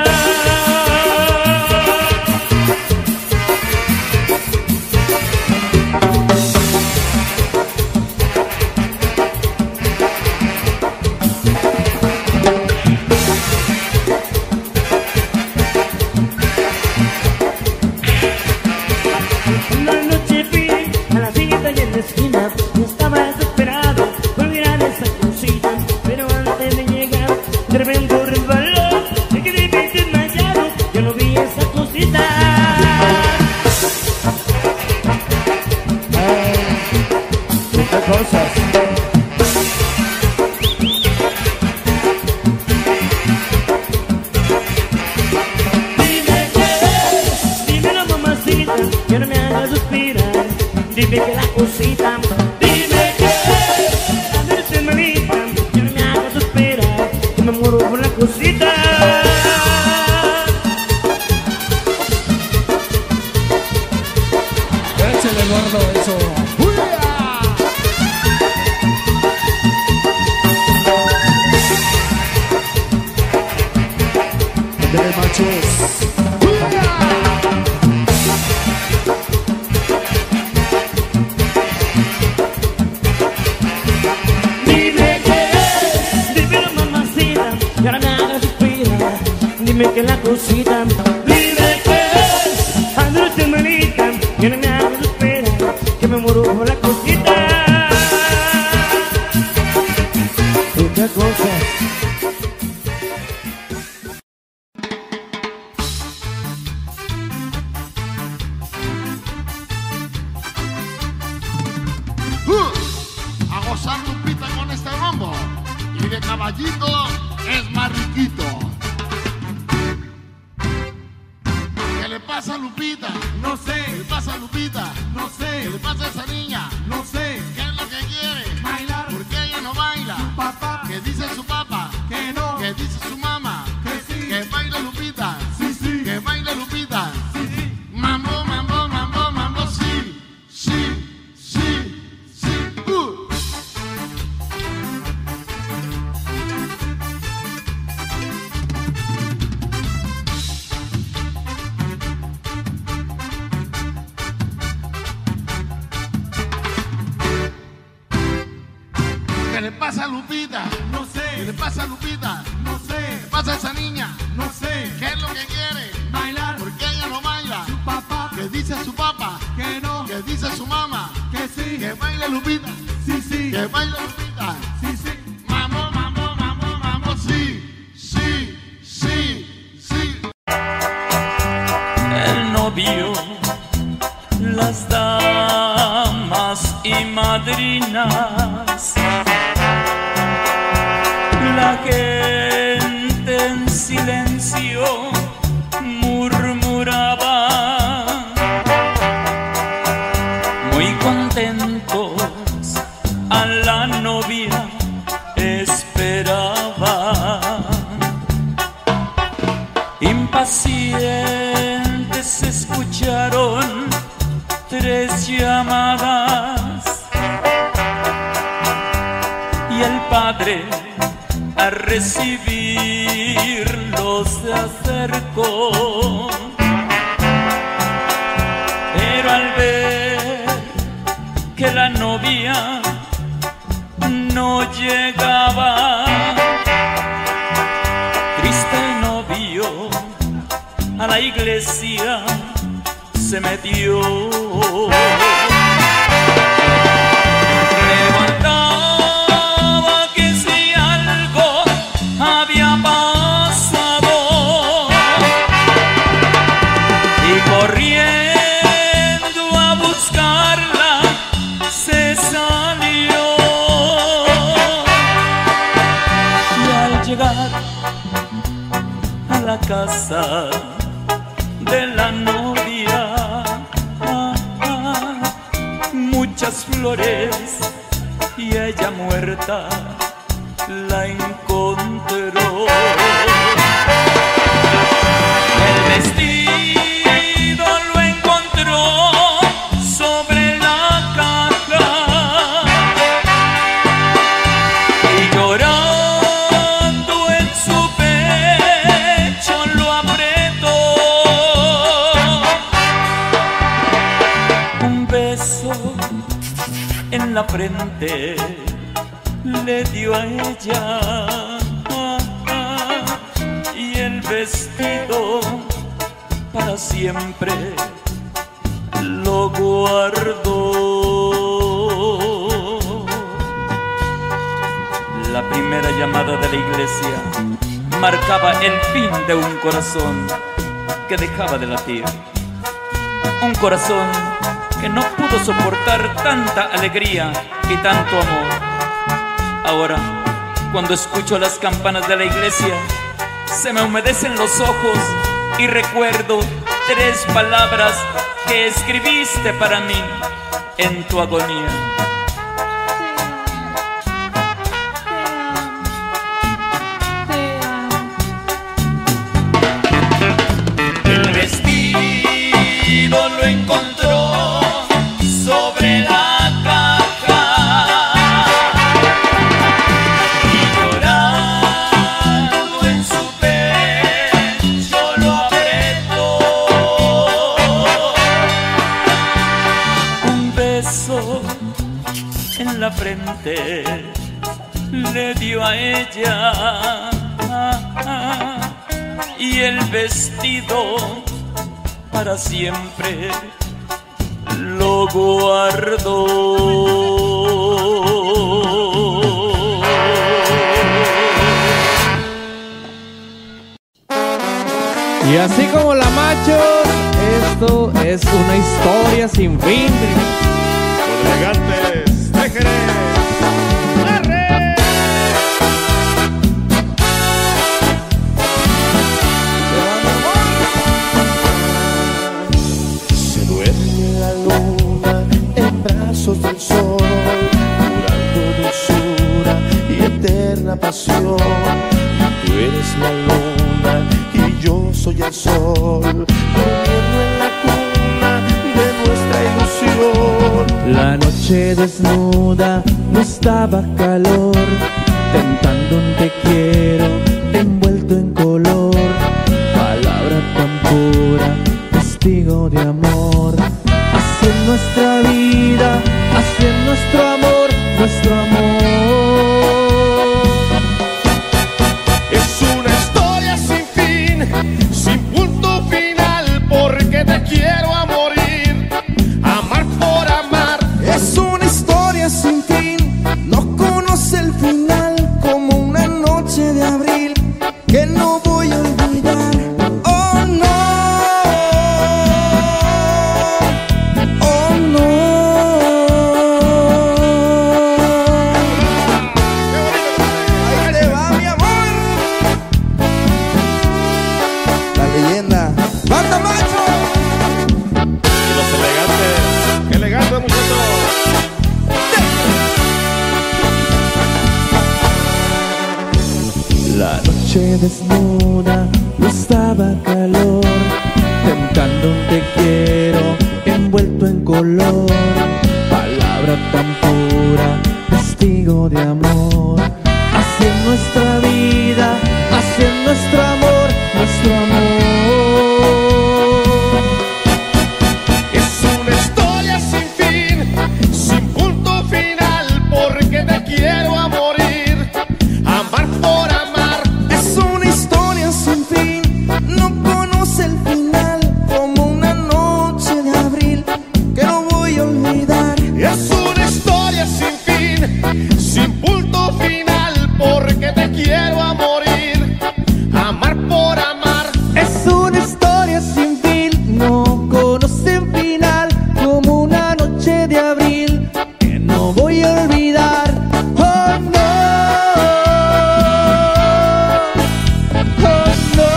Una noche fui a la cita y en la esquina y estaba desesperado por mirar esa cosita, pero antes de llegar yo dime que la cosita, dime que es. Andrés, hermanita, yo no me hago de espera, que me muero por la cosita. Otra cosa. A gozar Lupita con este rombo, y de caballito es más riquito. ¿Qué le pasa a Lupita? No sé. ¿Qué le pasa a Lupita? No sé. ¿Qué le pasa a esa niña? No sé. ¿Qué es lo que quiere? Bailar. ¿Por qué ella no baila? Su papá. ¿Qué dice su papá? Que no. ¿Qué dice su mamá? Que sí. Que baile Lupita. Sí, sí. Que baile Lupita. Sí, sí. Mambo, mambo, mambo, mambo, sí. Sí, sí, sí. Uh. ¿Qué le pasa a Lupita? No sé. ¿Qué le pasa a Lupita? No sé. ¿Qué le pasa a esa niña? No sé. ¿Qué es lo que quiere? Bailar. ¿Por qué ella no baila? Su papá. ¿Qué dice su papá? Que no. ¿Qué dice su mamá? Que sí. Que baile Lupita. Sí, sí. Que baile Lupita. Sí, sí. Mambo, mambo, mambo, mambo, sí, sí, sí, sí. El novio, las damas y madrinas, la gente en silencio murmuraba, muy contentos a la novia esperaba. Impacientes escucharon tres llamadas y el padre a recibirlos se acercó, pero al ver que la novia no llegaba, triste el novio a la iglesia se metió. Preguntaba que si algo había pasado y corriendo a buscarla se salió. Y al llegar a la casa de la novia, ah, ah, muchas flores y ella muerta la encontró. El vestido lo encontró sobre la caja y llorando en su pecho lo apretó. Un beso en la frente le dio a ella, ah, ah, y el vestido para siempre lo guardó. La primera llamada de la iglesia marcaba el fin de un corazón que dejaba de latir, un corazón que no pudo soportar tanta alegría y tanto amor. Ahora, cuando escucho las campanas de la iglesia, se me humedecen los ojos y recuerdo tres palabras que escribiste para mí en tu agonía. El vestido lo encontró sobre la caja y llorando en su pecho lo apretó. Un beso en la frente le dio a ella, y el vestido para siempre lo guardo. Y así como la Machos, esto es una historia sin fin. Los elegantes de Jerez. ¡Arre! Se duerme la luna en brazos del sol, curando dulzura y eterna pasión. Tú eres la luna y yo soy el sol, durmiendo en la cuna de nuestra ilusión. La noche desnuda nos daba calor, tentando un te quiero envuelto en color. Palabra tan pura, testigo de amor. Así es nuestra vida, así es nuestro amor, nuestro amor. Es una historia sin fin, sin punto final, porque te quiero a morir, amar por amar. Es una historia sin fin, no conoce el final, como una noche de abril que no voy a olvidar. Oh no, oh no. Ahí te va mi amor. La leyenda Banda Macho. Y los elegantes. ¡Qué elegante, muchachos! La noche desnuda nos daba calor, tentando un te quiero envuelto en color. Palabra tan pura, testigo de amor. Así es nuestra vida, así es nuestro amor, nuestro amor. Es una historia sin fin, sin punto final, porque te quiero a morir, amar por amar. Es una historia sin fin, no conoce el final, como una noche de abril que no voy a olvidar. Es una historia sin fin, sin punto final, porque te quiero a morir, amar por amar. Es una historia sin fin, no conoce un final, como una noche de abril que no voy a olvidar. Oh no, oh no.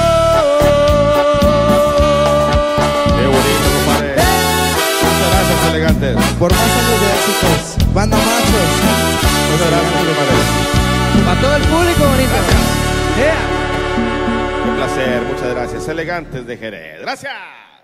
¡Qué bonito, compadre! Muchas gracias, elegantes. Por más años de éxitos, Banda Machos. Muchas gracias, compadre. Para todo el público, bonito. Yeah. Qué placer, muchas gracias. Elegantes de Jerez. ¡Gracias!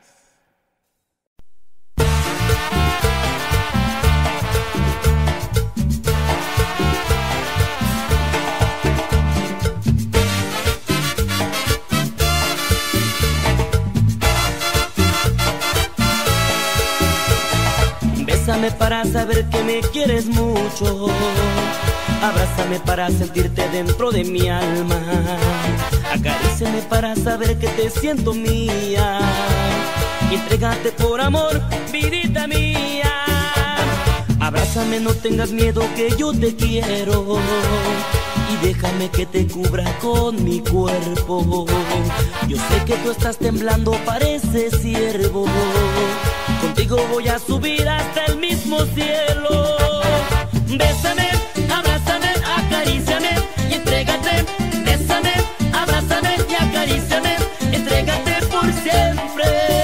Bésame para saber que me quieres mucho, abrázame para sentirte dentro de mi alma, acaríciame para saber que te siento mía, y entrégate por amor, vidita mía. Abrázame, no tengas miedo que yo te quiero, y déjame que te cubra con mi cuerpo. Yo sé que tú estás temblando, pareces ciervo, contigo voy a subir hasta el mismo cielo. Bésame, abrázame, acaríciame y entrégate. Bésame, abrázame y acaríciame, entrégate por siempre.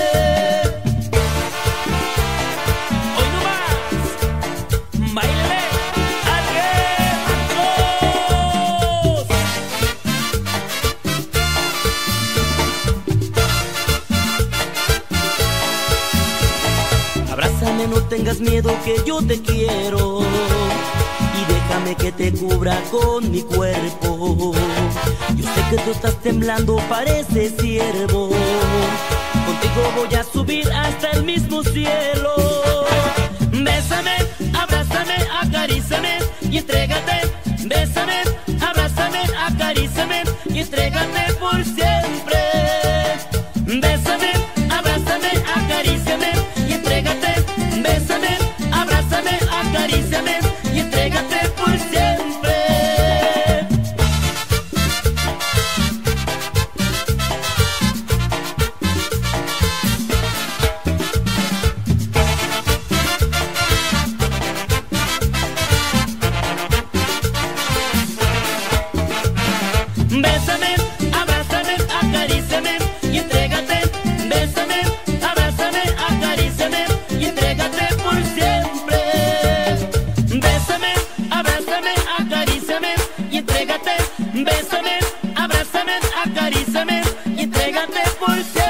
Hoy no más, bailale, arriba, abrázame, no tengas miedo que yo te quiero, y déjame que te cubra con mi cuerpo. Yo sé que tú estás temblando, pareces ciervo, contigo voy a subir hasta el mismo cielo. Bésame, abrázame, acaríciame y entrégate. Bésame, abrázame abrázame, acaríciame y entrégate por siempre. Bésame, abrázame, acaríciame y entrégate. Bésame, abrázame, acaríciame y entrégate por siempre. Bésame, abrázame, acaríciame y entrégate. Bésame, abrázame, acaríciame y entrégate por siempre. Bésame, abrázame, acaríciame y entrégate. Bésame, abrázame, acaríciame y entrégate por siempre.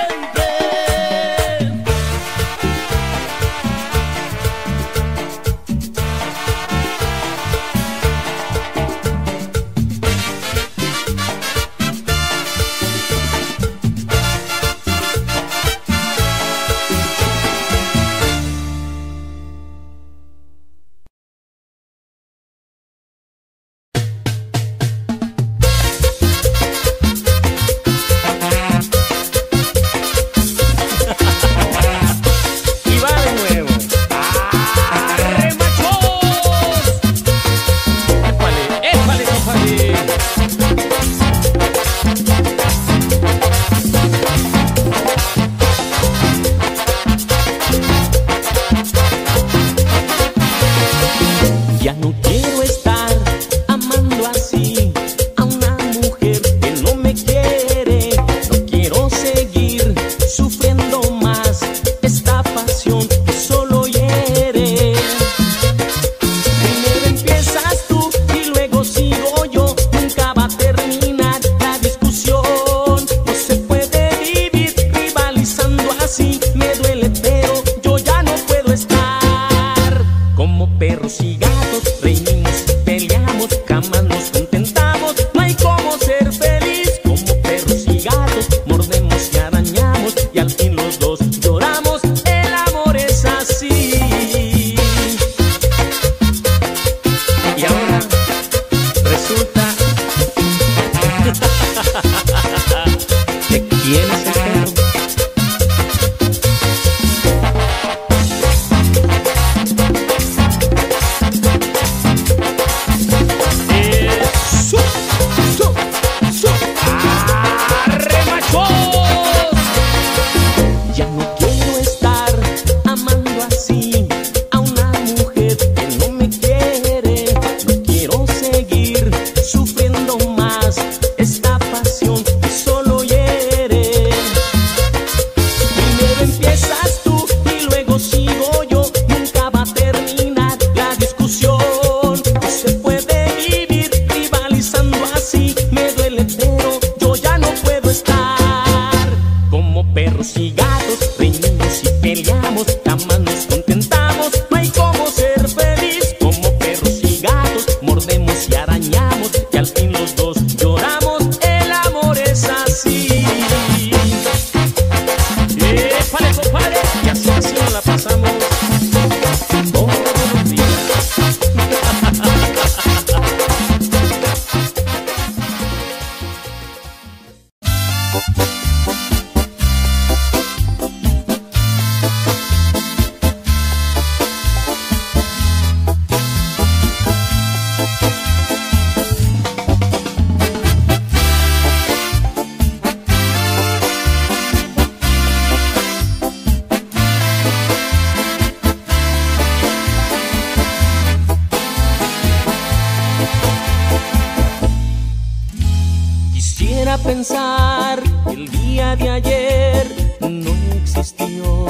Pensar que el día de ayer no existió.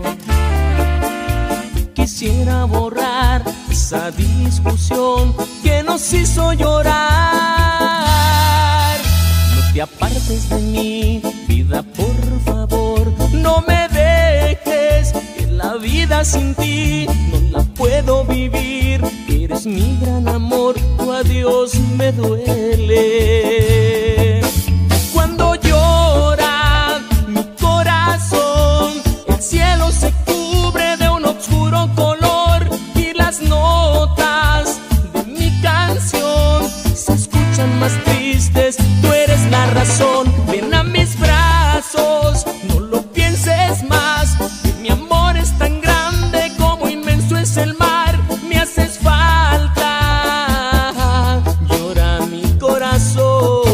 Quisiera borrar esa discusión que nos hizo llorar. No te apartes de mí, vida, por favor. No me dejes, que la vida sin ti no la puedo vivir. Eres mi gran amor, tu adiós me duele. Cuando llora mi corazón, el cielo se cubre de un oscuro color y las notas de mi canción se escuchan más tristes tristes, tú eres la razón. Ven a mis brazos, no lo pienses más, que mi amor es tan grande como inmenso es el mar. Me haces falta, llora mi corazón.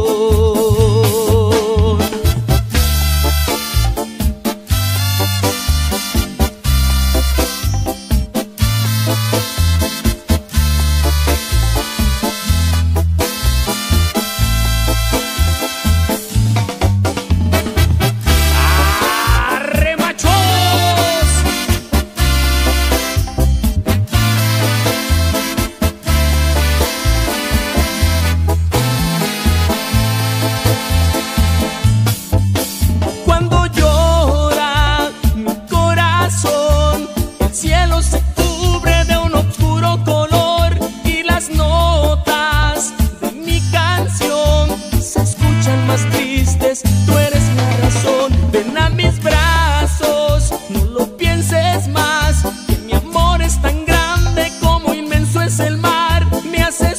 Tú eres la razón, ven a mis brazos, no lo pienses más, que mi amor es tan grande como inmenso es el mar. Me haces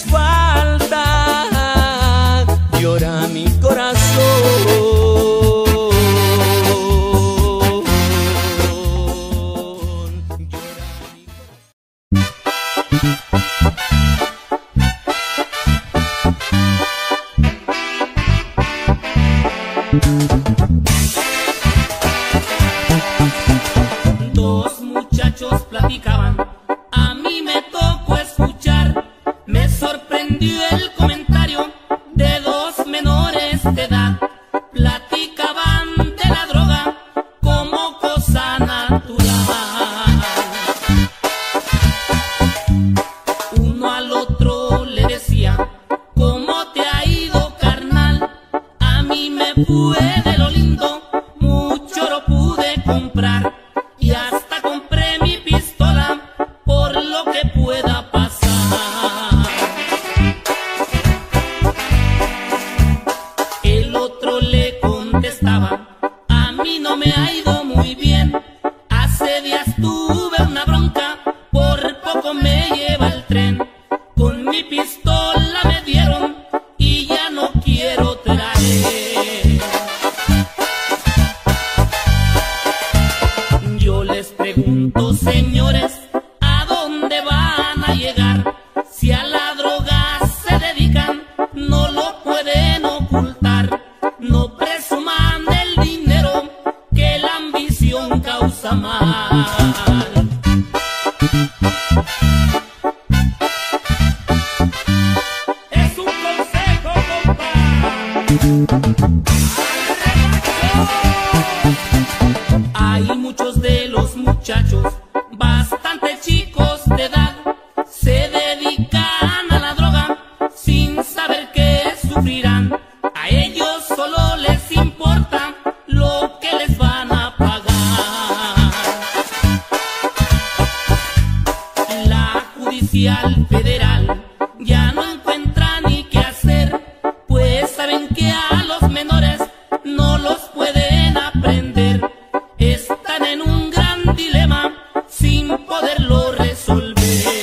falta, llora mi corazón. Dos muchachos platicaban, a mí me tocó escuchar. Me sorprendió el comentario de dos menores de edad. Platicaban de la droga como cosa natural. Uno al otro le decía: ¿cómo te ha ido, carnal? A mí me fue de lo lindo, mucho oro pude comprar y hasta compré mi pistola por lo que pueda pasar. El otro le contestaba: a mí no me ha ido muy bien, hace días tuve una bronca, por poco me lleva el tren, con mi pistola me dieron y ya no quiero traer. Yo les pregunto, señores, ¿a dónde van a llegar? Si a la droga se dedican, no lo pueden ocultar. No presuman del dinero, que la ambición causa mal. Es un consejo, compa. Hay muchos de los muchachos, bastante chicos de edad, se dedican a la droga sin saber que sufrirán. A ellos solo les importa lo que les van a pagar. La Judicial Federal ya no encuentra ni qué hacer, pues saben que a los menores no los pueden aprender. Están en un gran dilema sin poderlo resolver.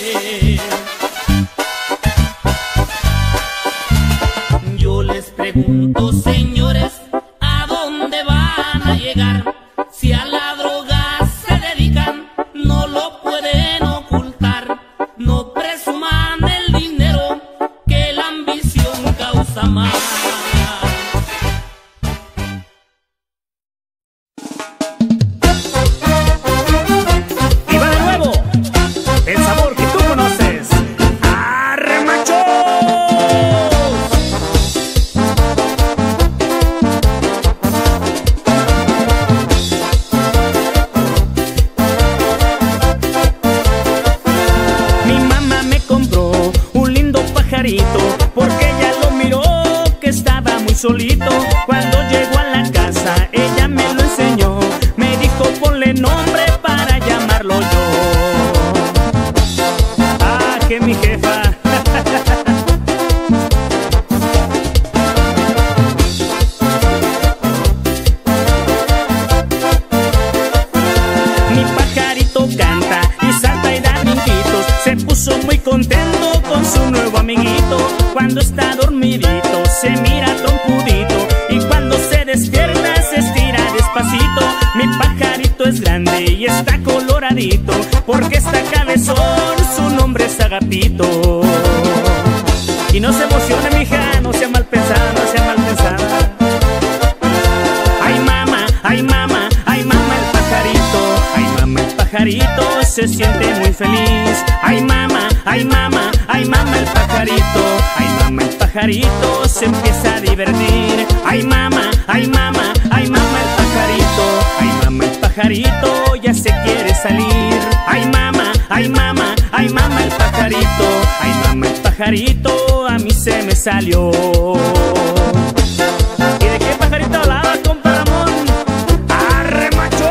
Yo les pregunto, señores, ¿a dónde van a llegar? Si a la droga se dedican, no lo pueden ocultar. No presuman del dinero, que la ambición causa mal. Y va de nuevo, el sabor que tú conoces. ¡Arre, machos! Mi mamá me compró un lindo pajarito porque ella lo miró que estaba muy solito. Cuando llegó a la casa ella me lo enseñó, me dijo ponle nombre para llamarlo yo. Ah, que mi jefa. Mi pajarito canta y salta y da brinquitos, se puso muy contento con su nuevo amiguito. Cuando está dormido dormidito se mira trompudito y cuando se despierta se estira despacito. Mi pajarito es grande y está coloradito porque está cabezón, su nombre es Agapito. Y no se emocione, mija, no sea mal pensada, no sea mal pensada. Ay mamá, ay mamá, ay mamá el pajarito, ay mamá el pajarito se siente muy feliz. Ay mamá, ay mamá, ay mamá el pajarito, ay mamá el pajarito se empieza a divertir. Ay mamá, ay mamá, ay mamá el pajarito, ay mamá el pajarito ya se quiere salir. Ay mamá, ay mamá, ay mamá el pajarito, ay mamá el pajarito a mí se me salió. ¿Y de qué pajarito hablaba, compa Ramón? ¡Arre, machos!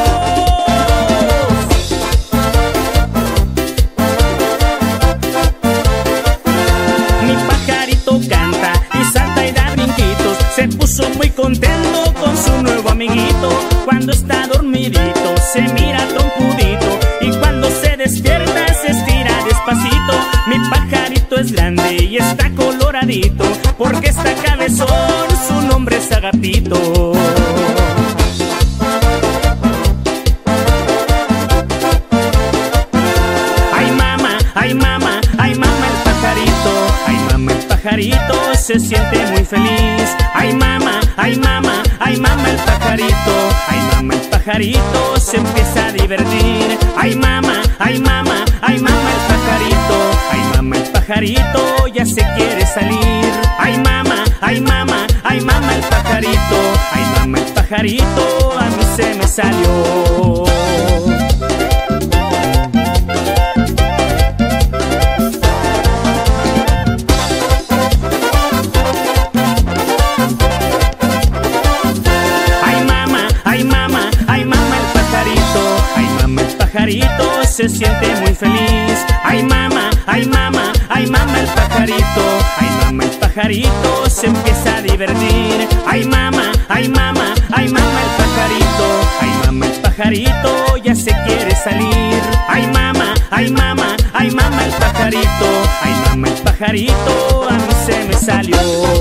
Mi pajarito canta y salta y da brinquitos. Se puso muy contento con su nuevo amiguito. Cuando está dormidito se mira trompudito y cuando se despierta se estira despacito. Mi pajarito es grande y está coloradito porque está cabezón, su nombre es Agapito. Ay mamá, ay mamá, ay mamá el pajarito, ay mamá el pajarito se siente muy feliz. Ay mamá, ay mamá, ay mamá el pajarito, ay mamá el pajarito se empieza a divertir. Ay mamá, ay mamá, ay mamá el pajarito, ay mamá el pajarito ya se quiere salir. Ay mamá, ay mamá, ay mamá el pajarito, ay mamá el pajarito a mí se me salió. Pajarito se siente muy feliz. Ay mamá, ay mamá, ay mamá el pajarito, ay mamá el pajarito se empieza a divertir. Ay mamá, ay mamá, ay mamá el pajarito, ay mamá el pajarito ya se quiere salir. Ay mamá, ay mamá, ay mamá el pajarito, ay mamá el pajarito a mí se me salió.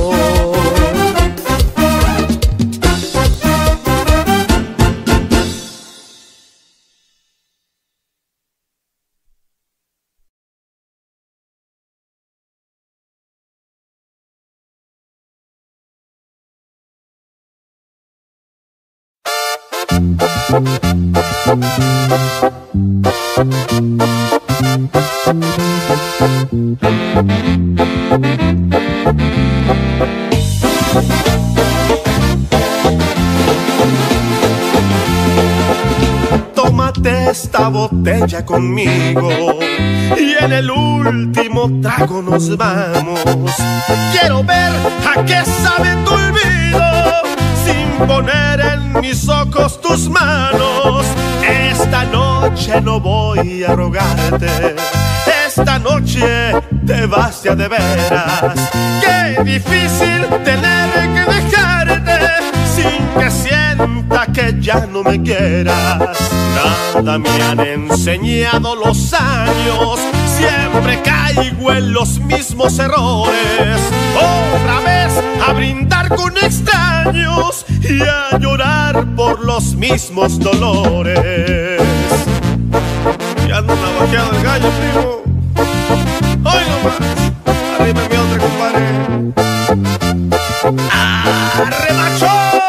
Tómate esta botella conmigo y en el último trago nos vamos. Quiero ver a qué sabe tu olvido sin poner en mis ojos tus manos. Esta noche no voy a rogarte, esta noche te vas ya de veras. Qué difícil tener que dejarte sin que sienta que ya no me quieras. Nada me han enseñado los años, siempre caigo en los mismos errores. Otra vez a brindar con extraños y a llorar por los mismos dolores. Ya ando navajeado el gallo, primo. Hoy nomás, arriba mi otra, compadre. ¡Arre, macho!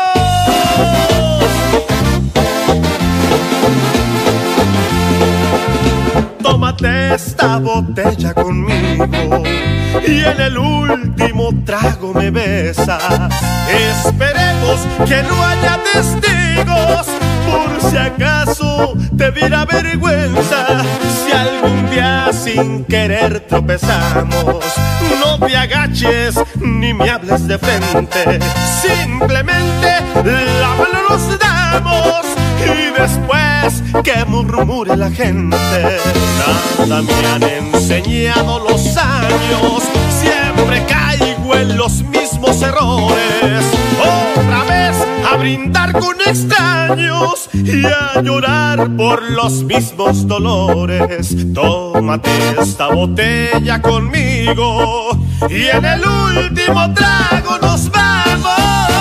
Tómate esta botella conmigo y en el último trago me besas. Esperemos que no haya testigos por si acaso te diera vergüenza. Si algún día sin querer tropezamos, no te agaches ni me hables de frente. Simplemente la mano nos damos y después que murmure la gente. Nada me han enseñado los años, siempre caigo en los mismos errores. Otra vez a brindar con extraños años y a llorar por los mismos dolores. Tómate esta botella conmigo y en el último trago nos vamos.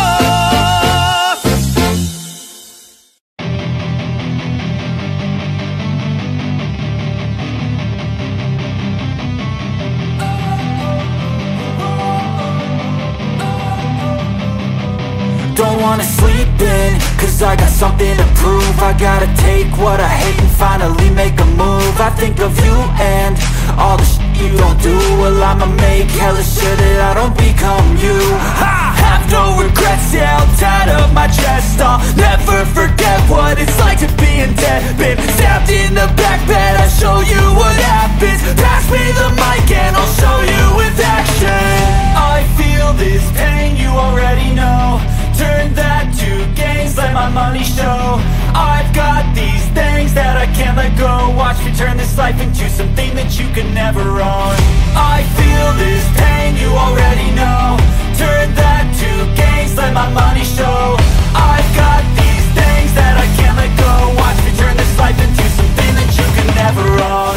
Don't wanna sleep in, cause I got something to prove. I gotta take what I hate and finally make a move. I think of you and all the shit you don't do. Well, I'ma make hella sure that I don't become you. I have no regrets, yeah, I'll tie up my chest. I'll never forget what it's like to be in debt. Been stabbed in the back bed, I'll show you what happens. Pass me the mic and I'll show you with action. I feel this pain, you already know. Turn that to gains, let my money show. I've got these things that I can't let go. Watch me turn this life into something that you can never own. I feel this pain, you already know. Turn that to gains, let my money show. I've got these things that I can't let go. Watch me turn this life into something that you can never own.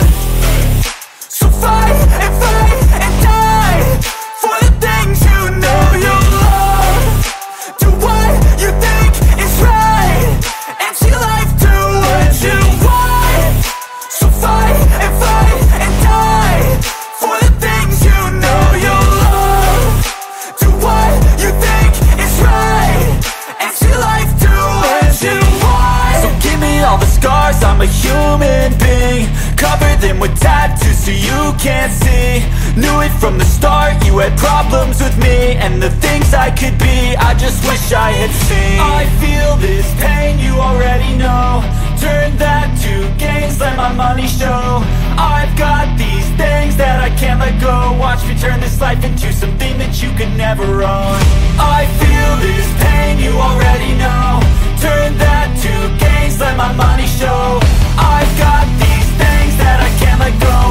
So fight and fight and die for the things you know you love. Do what you think is right and see life do what you want. So fight and fight and die for the things you know you love. Do what you think is right and see life do what you want. So give me all the scars, I'm a human being. Cover them with tattoos so you can't see. Knew it from the start, you had problems with me and the things I could be, I just wish I had seen. I feel this pain, you already know. Turn that to gains, let my money show. I've got these things that I can't let go. Watch me turn this life into something that you could never own. I feel this pain, you already know. Turn that to gains, let my money show. I've got these things that I can't let go.